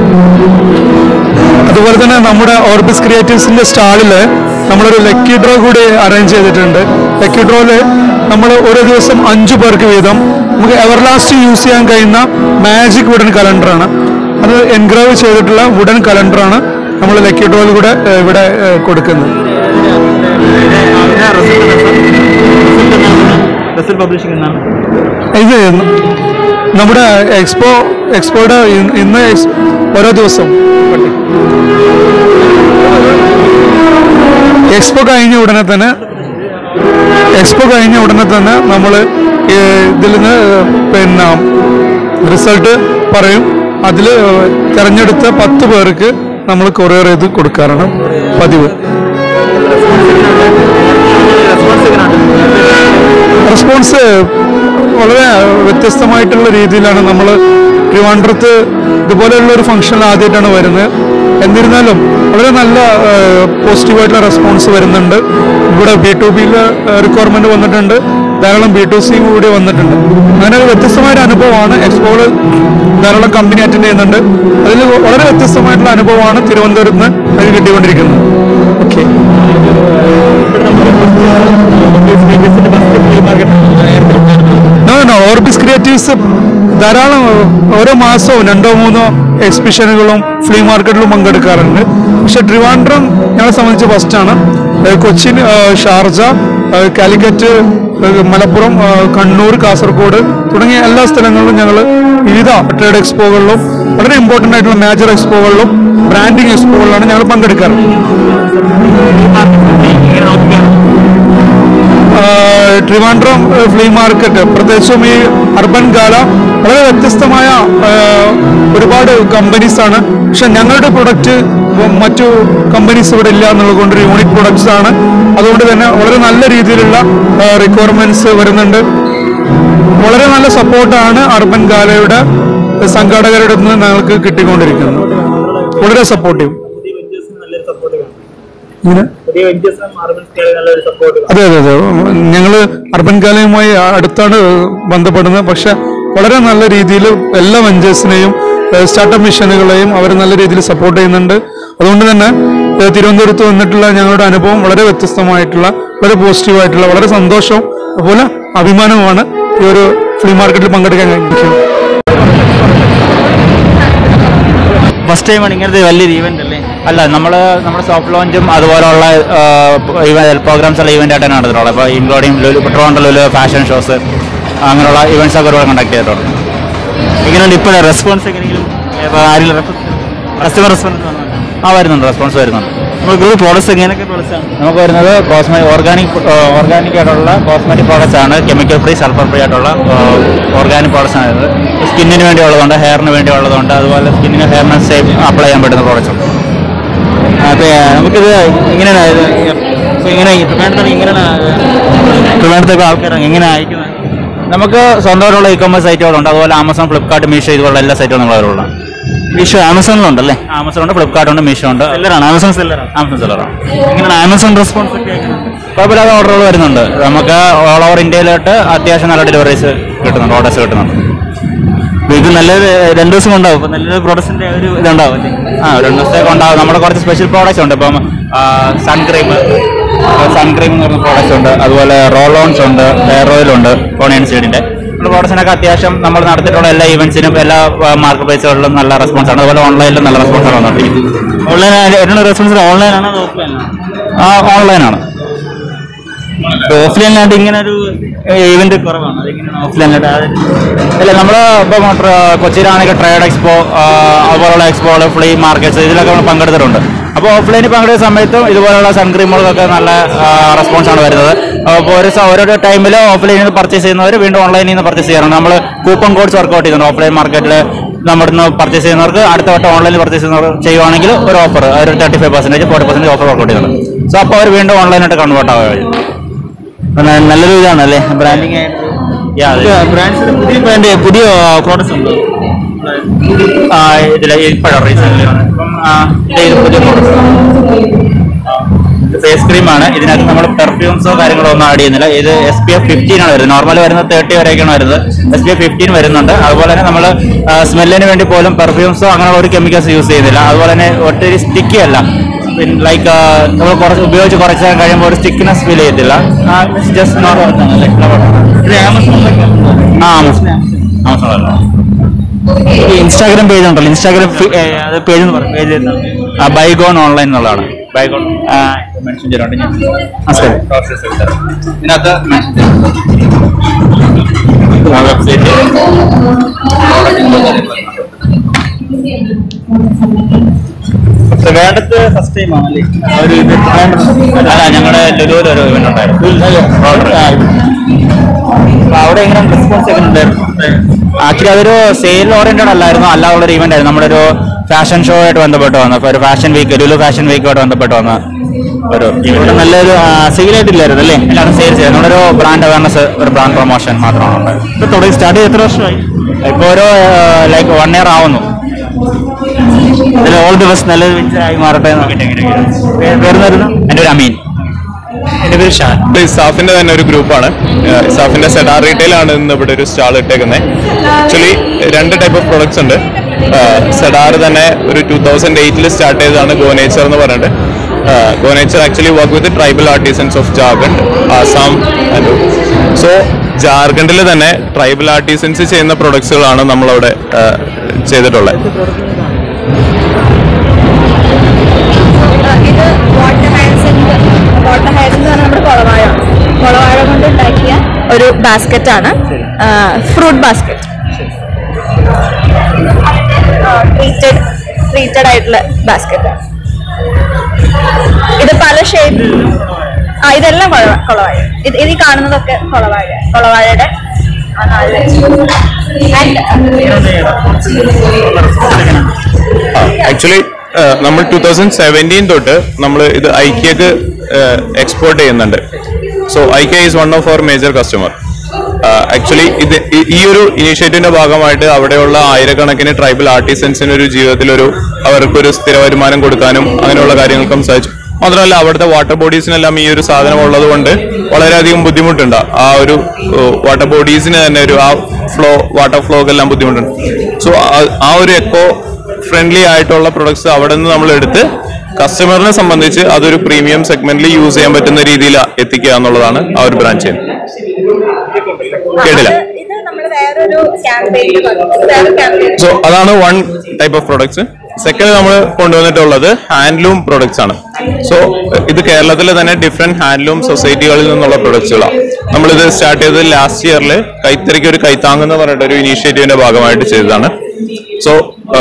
H: അതുപോലെ തന്നെ നമ്മുടെ ഓർബിസ് ക്രിയേറ്റീവ്സിന്റെ സ്റ്റാളിൽ നമ്മളൊരു ലക്കി ഡ്രോ കൂടി അറേഞ്ച് ചെയ്തിട്ടുണ്ട്. ലക്കി ഡ്രോയില് നമ്മൾ ഓരോ ദിവസം 5 പേർക്ക് വീതം നമുക്ക് എവർലാസ്റ്റിംഗ് യൂസ് ചെയ്യാൻ കഴിയുന്ന മാജിക് വുഡൻ കലണ്ടറാണ്. അത് എൻഗ്രേവ് ചെയ്തിട്ടുള്ള വുഡൻ കലണ്ടറാണ് നമ്മൾ ലക്കി ഡ്രോയിൽ കൂടെ ഇവിടെ കൊടുക്കുന്നത്. ഇത് നമ്മുടെ എക്സ്പോയുടെ ഇന്ന് ഓരോ ദിവസം എക്സ്പോ കഴിഞ്ഞ ഉടനെ തന്നെ നമ്മൾ ഇതിൽ നിന്ന് പിന്നെ റിസൾട്ട് പറയും. അതിൽ തിരഞ്ഞെടുത്ത 10 പേർക്ക് നമ്മൾ കൊറിയർ ചെയ്ത് കൊടുക്കാറാണ് പതിവ്. റെസ്പോൺസ് വളരെ വ്യത്യസ്തമായിട്ടുള്ള രീതിയിലാണ്. നമ്മൾ ട്രിവാൻഡ്രത്ത് ഇതുപോലെയുള്ള ഒരു ഫംഗ്ഷനിൽ ആദ്യമായിട്ടാണ് വരുന്നത്. എന്നിരുന്നാലും വളരെ നല്ല പോസിറ്റീവായിട്ടുള്ള റെസ്പോൺസ് വരുന്നുണ്ട്. ഇവിടെ B2Bയിൽ റിക്വയർമെന്റ് വന്നിട്ടുണ്ട്, ധാരാളം B2C കൂടി വന്നിട്ടുണ്ട്. അങ്ങനെ ഒരു വ്യത്യസ്തമായൊരു അനുഭവമാണ്. എക്സ്പോയിൽ ധാരാളം കമ്പനി അറ്റൻഡ് ചെയ്യുന്നുണ്ട്. അതിൽ വളരെ വ്യത്യസ്തമായിട്ടുള്ള അനുഭവമാണ് തിരുവനന്തപുരത്ത് നിന്ന് അതിന് കിട്ടിക്കൊണ്ടിരിക്കുന്നത്. ഓക്കെ, ഓർബിസ് ക്രിയേറ്റീവ്സ് ധാരാളം ഓരോ മാസവും 2-3 എക്സിബിഷനുകളും ഫ്ലീ മാർക്കറ്റിലും പങ്കെടുക്കാറുണ്ട്. പക്ഷെ ട്രിവാൻഡ്രം ഞങ്ങളെ സംബന്ധിച്ച് ഫസ്റ്റാണ്. കൊച്ചിൻ, ഷാർജ, കാലിക്കറ്റ്, മലപ്പുറം, കണ്ണൂർ, കാസർഗോഡ് തുടങ്ങിയ എല്ലാ സ്ഥലങ്ങളിലും ഞങ്ങൾ വിവിധ ട്രേഡ് എക്സ്പോകളിലും വളരെ ഇമ്പോർട്ടൻ്റ് ആയിട്ടുള്ള മേജർ എക്സ്പോകളിലും ബ്രാൻഡിങ് എക്സ്പോകളിലാണ് ഞങ്ങൾ പങ്കെടുക്കാറ്. ട്രിവാൻഡ്രം ഫ്ലീ മാർക്കറ്റ്, പ്രത്യേകിച്ചും ഈ അർബൻ ഗാല, വളരെ വ്യത്യസ്തമായ ഒരുപാട് കമ്പനീസാണ്. പക്ഷെ ഞങ്ങളുടെ പ്രൊഡക്റ്റ് മറ്റു കമ്പനീസ് ഇവിടെ ഇല്ല എന്നുള്ളത് കൊണ്ട് ഒരു യൂണിക് പ്രൊഡക്ട്സ് ആണ്. അതുകൊണ്ട് തന്നെ വളരെ നല്ല രീതിയിലുള്ള റിക്വയർമെന്റ്സ് വരുന്നുണ്ട്. വളരെ നല്ല സപ്പോർട്ടാണ് അർബൻ ഗാലയുടെ സംഘാടകരുടെ നിന്ന് ഞങ്ങൾക്ക് കിട്ടിക്കൊണ്ടിരിക്കുന്നത്. വളരെ സപ്പോർട്ടീവ്. അതെ, ഞങ്ങൾ അർബൻ ഗാലയുമായി അടുത്താണ് ബന്ധപ്പെടുന്നത്. പക്ഷെ വളരെ നല്ല രീതിയിൽ എല്ലാ വെഞ്ചേഴ്സിനെയും സ്റ്റാർട്ടപ്പ് മിഷനുകളെയും അവർ നല്ല രീതിയിൽ സപ്പോർട്ട് ചെയ്യുന്നുണ്ട്. അതുകൊണ്ട് തന്നെ തിരുവനന്തപുരത്ത് വന്നിട്ടുള്ള ഞങ്ങളുടെ അനുഭവം വളരെ വ്യത്യസ്തമായിട്ടുള്ള, വളരെ പോസിറ്റീവായിട്ടുള്ള, വളരെ സന്തോഷവും അതുപോലെ അഭിമാനവുമാണ് ഈ ഒരു ഫ്ലീ മാർക്കറ്റിൽ പങ്കെടുക്കാൻ കഴിഞ്ഞത്.
C: ഫസ്റ്റ് ടൈമാണ് ഇങ്ങനത്തെ വലിയൊരു ഈവന്റ് അല്ലേ?
I: അല്ല, നമ്മുടെ സോഫ്റ്റ് ലോഞ്ചും അതുപോലുള്ള പ്രോഗ്രാംസ് ഉള്ള ഈവൻ്റ് ആയിട്ടാണ് നടന്നിട്ടുള്ളത്. അപ്പോൾ including Trivandrum Lulu fashion shows അങ്ങനെയുള്ള ഇവൻറ്റ്സ് ഒക്കെ ഒരുപാട് കണ്ടക്ട് ചെയ്തിട്ടുണ്ട്.
C: എങ്ങനെയുണ്ട് ഇപ്പോൾ റെസ്പോൺസ്? എങ്ങനെയെങ്കിലും ആരെങ്കിലും കസ്റ്റമർ റെസ്പോൺസ്
I: വരുന്നുണ്ട്, റെസ്പോൺസ് വരുന്നുണ്ട്.
C: നമ്മൾ ഗ്രൂപ്പ് പ്രോഡക്ട്സ് എങ്ങനെയൊക്കെ പ്രോഡക്ട്സ് ആണ്
I: നമുക്ക് വരുന്നത് ഓർഗാനിക് ആയിട്ടുള്ള കോസ്മെറ്റിക് പ്രോഡക്ട്സ് ആണ്. കെമിക്കൽ ഫ്രീ, സൾഫർ ഫ്രീ ആയിട്ടുള്ള ഓർഗാനിക് പ്രോഡക്ട്സ് ആണ്. സ്കിന്നിന് വേണ്ടിയുള്ളതുണ്ട്, ഹെയറിന് വേണ്ടിയുള്ളതുണ്ട്, അതുപോലെ സ്കിന്നിന് ഹെയറിന് സേഫ് അപ്ലൈ ചെയ്യാൻ പറ്റുന്ന പ്രോഡക്റ്റ്സ് ഉണ്ട്.
C: അപ്പോൾ നമുക്കിത് ഇങ്ങനെയാണ് ട്രിവാൻഡ്രത്തേക്ക് ആൾക്കാർ എങ്ങനെ അയക്കുന്നത്?
I: നമുക്ക് സ്വന്തമായിട്ടുള്ള ഇ-കൊമേഴ്സ് സൈറ്റുകളുണ്ട്. അതുപോലെ ആമസോൺ, ഫ്ലിപ്കാർട്ട്, മീഷോ ഇതുപോലുള്ള എല്ലാ സൈറ്റുകളും നമ്മളവരുള്ള.
C: മീഷോ ആമസോണിലുണ്ടല്ലേ?
I: ആമസോണുണ്ട്, ഫ്ലിപ്കാർട്ടുണ്ട്, മീഷോ ഉണ്ട്.
C: സെല്ലറാണ്, ആമസോൺ സെല്ലറാണ്.
I: ആമസോൺ സെല്ലറാണ്.
C: എങ്ങനെയാണ് ആമസോൺ റെസ്പോൺസ് ഒക്കെ?
I: കുഴപ്പമില്ലാതെ ഓർഡറുകൾ വരുന്നുണ്ട്. നമുക്ക് ഓൾ ഓവർ ഇന്ത്യയിലോട്ട് അത്യാവശ്യം നല്ല ഡെലിവറീസ് കിട്ടുന്നുണ്ട്, ഓർഡേഴ്സ് കിട്ടുന്നുണ്ട്.
C: ഇത് നല്ലൊരു 2 ദിവസം ഉണ്ടാവും. അപ്പോൾ നല്ലൊരു പ്രോഡക്ട്സിൻ്റെ ഒരു ഇതുണ്ടാവും അല്ലേ?
I: 2 ദിവസത്തേക്ക് ഉണ്ടാവും. നമ്മുടെ കുറച്ച് സ്പെഷ്യൽ പ്രോഡക്റ്റ്സ് ഉണ്ട്. ഇപ്പം സൺക്രീം എന്ന് പറഞ്ഞ പ്രോഡക്റ്റ്സ് ഉണ്ട്. അതുപോലെ റോൾ ഓൺസ് ഉണ്ട്, ഹെയർ ഓയിലുണ്ട്, ഫോണിയൻ സീഡിൻ്റെ പ്രോഡക്ട്സിനൊക്കെ അത്യാവശ്യം നമ്മൾ നടത്തിയിട്ടുള്ള എല്ലാ ഇവൻറ്റ്സിനും എല്ലാ മാർക്കറ്റ് പ്ലേസുകളിലും നല്ല റെസ്പോൺസാണ്. അതുപോലെ ഓൺലൈനിലും നല്ല റെസ്പോൺസാണ് വന്നിരിക്കുന്നത്.
C: ഓൺലൈൻ റെസ്പോൺസ് ഓൺലൈനാണോ അതോ ഓഫ്ലൈനാണോ?
I: ഓൺലൈനാണ്.
C: ഓഫ്ലൈനിലായിട്ട് ഇങ്ങനെ ഒരു ഇവന്റ് കുറവാണ്. അതെങ്ങനെയാണ് ഓഫ്ലൈനിലായിട്ട്?
I: അല്ല, നമ്മൾ ഇപ്പം കൊച്ചിയിലാണെങ്കിൽ ട്രേഡ് എക്സ്പോ അതുപോലുള്ള എക്സ്പോകൾ, ഫ്ലീ മാർക്കറ്റ്സ് ഇതിലൊക്കെ നമ്മൾ പങ്കെടുത്തിട്ടുണ്ട്. അപ്പോൾ ഓഫ്ലൈനിൽ പങ്കെടുക്കുന്ന സമയത്തും ഇതുപോലുള്ള സൺക്രീമുകൾക്കൊക്കെ നല്ല റെസ്പോൺസാണ് വരുന്നത്. അപ്പോൾ ഓരോ ടൈമിൽ ഓഫ്ലൈനിൽ നിന്ന് പർച്ചേസ് ചെയ്യുന്നവർ വീണ്ടും ഓൺലൈനിൽ നിന്ന് പർച്ചേസ് ചെയ്യാറുണ്ട്. നമ്മൾ കൂപ്പൺ കോഡ്സ് വർക്കൗട്ട് ചെയ്യുന്നുണ്ട്. ഓഫ്ലൈൻ മാർക്കറ്റിൽ നമ്മുടെ നിന്ന് പർച്ചേസ് ചെയ്യുന്നവർക്ക് അടുത്ത വട്ടം ഓൺലൈനിൽ പർച്ചേസ് ചെയ്യുവാണെങ്കിൽ ഒരു ഓഫർ, ഒരു 35%, 40% ഓഫർ വർക്കൗട്ട് ചെയ്യുന്നുണ്ട്. സോ അപ്പോൾ അവർ വീണ്ടും ഓൺലൈനായിട്ട് കൺവേർട്ട് ആവുക കഴിയും.
C: നല്ലൊരു ഇതാണ് അല്ലേ ബ്രാൻഡിങ്. ബ്രാൻഡ്സിന് പുതിയ പ്രോഡക്ട്സ് ഉണ്ട്
I: ഇതിൽ ഇപ്പോഴാണ് റീസെന്റ് പുതിയ ഫേസ് ക്രീമാണ്. ഇതിനകത്ത് നമ്മൾ പെർഫ്യൂംസോ കാര്യങ്ങളോ ഒന്നും ആഡ് ചെയ്യുന്നില്ല. ഇത് SPF 15 ആണ് വരുന്നത്. നോർമൽ വരുന്നത് 30 വരെയൊക്കെയാണ് വരുന്നത്. SPF 15 വരുന്നുണ്ട്. അതുപോലെ തന്നെ നമ്മൾ സ്മെല്ലിന് വേണ്ടി പോലും പെർഫ്യൂംസോ അങ്ങനെയുള്ള ഒരു കെമിക്കൽസ് യൂസ് ചെയ്യുന്നില്ല. അതുപോലെ തന്നെ ഒത്തിരി സ്റ്റിക്കി അല്ല. ലൈക്ക് നമ്മൾ ഉപയോഗിച്ച് കുറച്ച് കഴിയുമ്പോൾ ഒരു സ്റ്റിക്നെസ് ഫീൽ ചെയ്യത്തില്ല. ജസ്റ്റ് നോർമൽ ഇൻസ്റ്റാഗ്രാം പേജ് ഉണ്ടല്ലോ, ഇൻസ്റ്റാഗ്രാം പേജ് എന്ന് പറയും, പേജ് ബൈഗോൺ ഓൺലൈൻ എന്നുള്ളതാണ്. ബൈഗോൺ മെൻഷൻ ചെയ്തിട്ടുണ്ട് ഞാൻ. ഇതിനകത്ത് മെൻഷൻ വെബ്സൈറ്റ് വേണ്ടത് ഫസ്റ്റ് ടൈം ആണല്ലേ ഒരു ഇത്? അല്ല, ഞങ്ങളുടെ ലുലുവിൽ ഒരു ഇവന്റ് ഉണ്ടായിരുന്നു. അവിടെ എങ്ങനെ റെസ്പോൺസ് എങ്ങനെ ഉണ്ടായിരുന്നു? ആക്ച്വലി അതൊരു സെയിൽ ഓറിയന്റഡ് അല്ലായിരുന്നു, അല്ലാതുള്ള ഒരു ഇവന്റ് ആയിരുന്നു. നമ്മുടെ ഒരു ഫാഷൻ ഷോ ആയിട്ട് ബന്ധപ്പെട്ട് വന്ന ഒരു ഫാഷൻ വീക്ക്, ലുലു ഫാഷൻ വീക്കുമായിട്ട് ബന്ധപ്പെട്ട് വന്ന ഒരു ഇവിടെ നല്ലൊരു സെയിലായിട്ടില്ലായിരുന്നു അല്ലേ? എല്ലാവരും സെയിൽ ചെയ്തു. നമ്മളൊരു ബ്രാൻഡ് അവയർനെസ്, ഒരു ബ്രാൻഡ് പ്രൊമോഷൻ മാത്രമാണ് ഉണ്ടായത്. ഇപ്പോൾ തുടങ്ങി സ്റ്റാർട്ട് ചെയ്ത് എത്ര വർഷമായി? ഇപ്പോൾ ഒരു ലൈക്ക് 1 year ആവുന്നു. ഓൾ ദി ബെസ്റ്റ്, നല്ലൊരു ആയി മാറട്ടെ. പേരുന്നായിരുന്നു? എൻ്റെ ഒരു അമീൻ. എൻ്റെ പേര് ഷാൻ.
J: ഇസാഫിന്റെ തന്നെ ഒരു ഗ്രൂപ്പാണ്. ഇസാഫിന്റെ സെഡാർ റീറ്റെയിലാണ് ഇന്ന് ഇവിടെ ഒരു സ്റ്റാൾ ഇട്ടേക്കുന്നത്. ആക്ച്വലി 2 ടൈപ്പ് ഓഫ് പ്രൊഡക്ട്സ് ഉണ്ട്. സെഡാർ തന്നെ ഒരു 2008 സ്റ്റാർട്ട് ചെയ്തതാണ് ഗോ നേച്ചർ എന്ന് പറഞ്ഞിട്ട്. Go nature actually work with tribal artisans of Jharkhand, Assam. So ജാർഖണ്ഡിൽ തന്നെ ട്രൈബൽ ആർട്ടിസൻസ് ചെയ്യുന്ന പ്രൊഡക്ട്സുകളാണ് നമ്മളവിടെ ചെയ്തിട്ടുള്ളത്.
K: ഇത് വാട്ടർ ഹൈഡ്സ് എന്ന് പറഞ്ഞാൽ നമ്മുടെ കുളവാഴ കൊണ്ട് ഉണ്ടാക്കിയ ഒരു ബാസ്ക്കറ്റാണ്, ഫ്രൂട്ട് ബാസ്ക്കറ്റ്. ട്രീറ്റഡ് ആയിട്ടുള്ള ബാസ്ക്കറ്റാണ് ഇത്. പല ഷേപ്പ്. ഇതെല്ലാം കുളവാഴ. ഇത് ഈ കാണുന്നതൊക്കെ കുളവാഴയുടെ
J: ആക്ച്വലി നമ്മൾ 2017 തൊട്ട് നമ്മൾ ഇത് ഐക്യക്ക് എക്സ്പോർട്ട് ചെയ്യുന്നുണ്ട്. So IKEA is one of our major customer. Actually ഇത് ഈ ഒരു ഇനീഷ്യേറ്റീവിന്റെ ഭാഗമായിട്ട് അവിടെയുള്ള ആയിരക്കണക്കിന് ട്രൈബൽ ആർട്ടിസൻസിന് ഒരു ജീവിതത്തിലൊരു അവർക്കൊരു സ്ഥിര വരുമാനം കൊടുക്കാനും അങ്ങനെയുള്ള കാര്യങ്ങൾക്കും സാധിച്ചു. മാത്രമല്ല അവിടുത്തെ വാട്ടർ ബോഡീസിനെല്ലാം ഈ ഒരു സാധനം ഉള്ളത് കൊണ്ട് വളരെയധികം ബുദ്ധിമുട്ടുണ്ട്. ആ ഒരു വാട്ടർ ബോഡീസിന് തന്നെ ഒരു വാട്ടർ ഫ്ലോക്കെല്ലാം ബുദ്ധിമുട്ടുണ്ട്. സോ ആ ഒരു എക്കോ ഫ്രണ്ട്ലി ആയിട്ടുള്ള പ്രൊഡക്ട്സ് അവിടെ നിന്ന് നമ്മൾ എടുത്ത് കസ്റ്റമറിനെ സംബന്ധിച്ച് അതൊരു പ്രീമിയം സെഗ്മെന്റിൽ യൂസ് ചെയ്യാൻ പറ്റുന്ന രീതിയിൽ എത്തിക്കുക എന്നുള്ളതാണ് ആ ഒരു ബ്രാഞ്ച് ചെയ്യുന്നത്. കേട്ടില്ല? സോ അതാണ് 1 ടൈപ്പ് ഓഫ് പ്രൊഡക്ട്സ്. സെക്കൻഡ് നമ്മൾ കൊണ്ടുവന്നിട്ടുള്ളത് ഹാൻഡ്ലൂം പ്രൊഡക്ട്സ് ആണ്. സോ ഇത് കേരളത്തിലെ തന്നെ ഡിഫറെന്റ് ഹാൻഡ്ലൂം സൊസൈറ്റികളിൽ നിന്നുള്ള പ്രൊഡക്ട്സുകളാണ്. നമ്മളിത് സ്റ്റാർട്ട് ചെയ്തത് ലാസ്റ്റ് ഇയറിൽ കൈത്തറിക്ക് ഒരു കൈത്താങ് എന്ന് പറഞ്ഞിട്ട് ഒരു ഇനീഷ്യേറ്റീവിന്റെ ഭാഗമായിട്ട് ചെയ്തതാണ്. സോ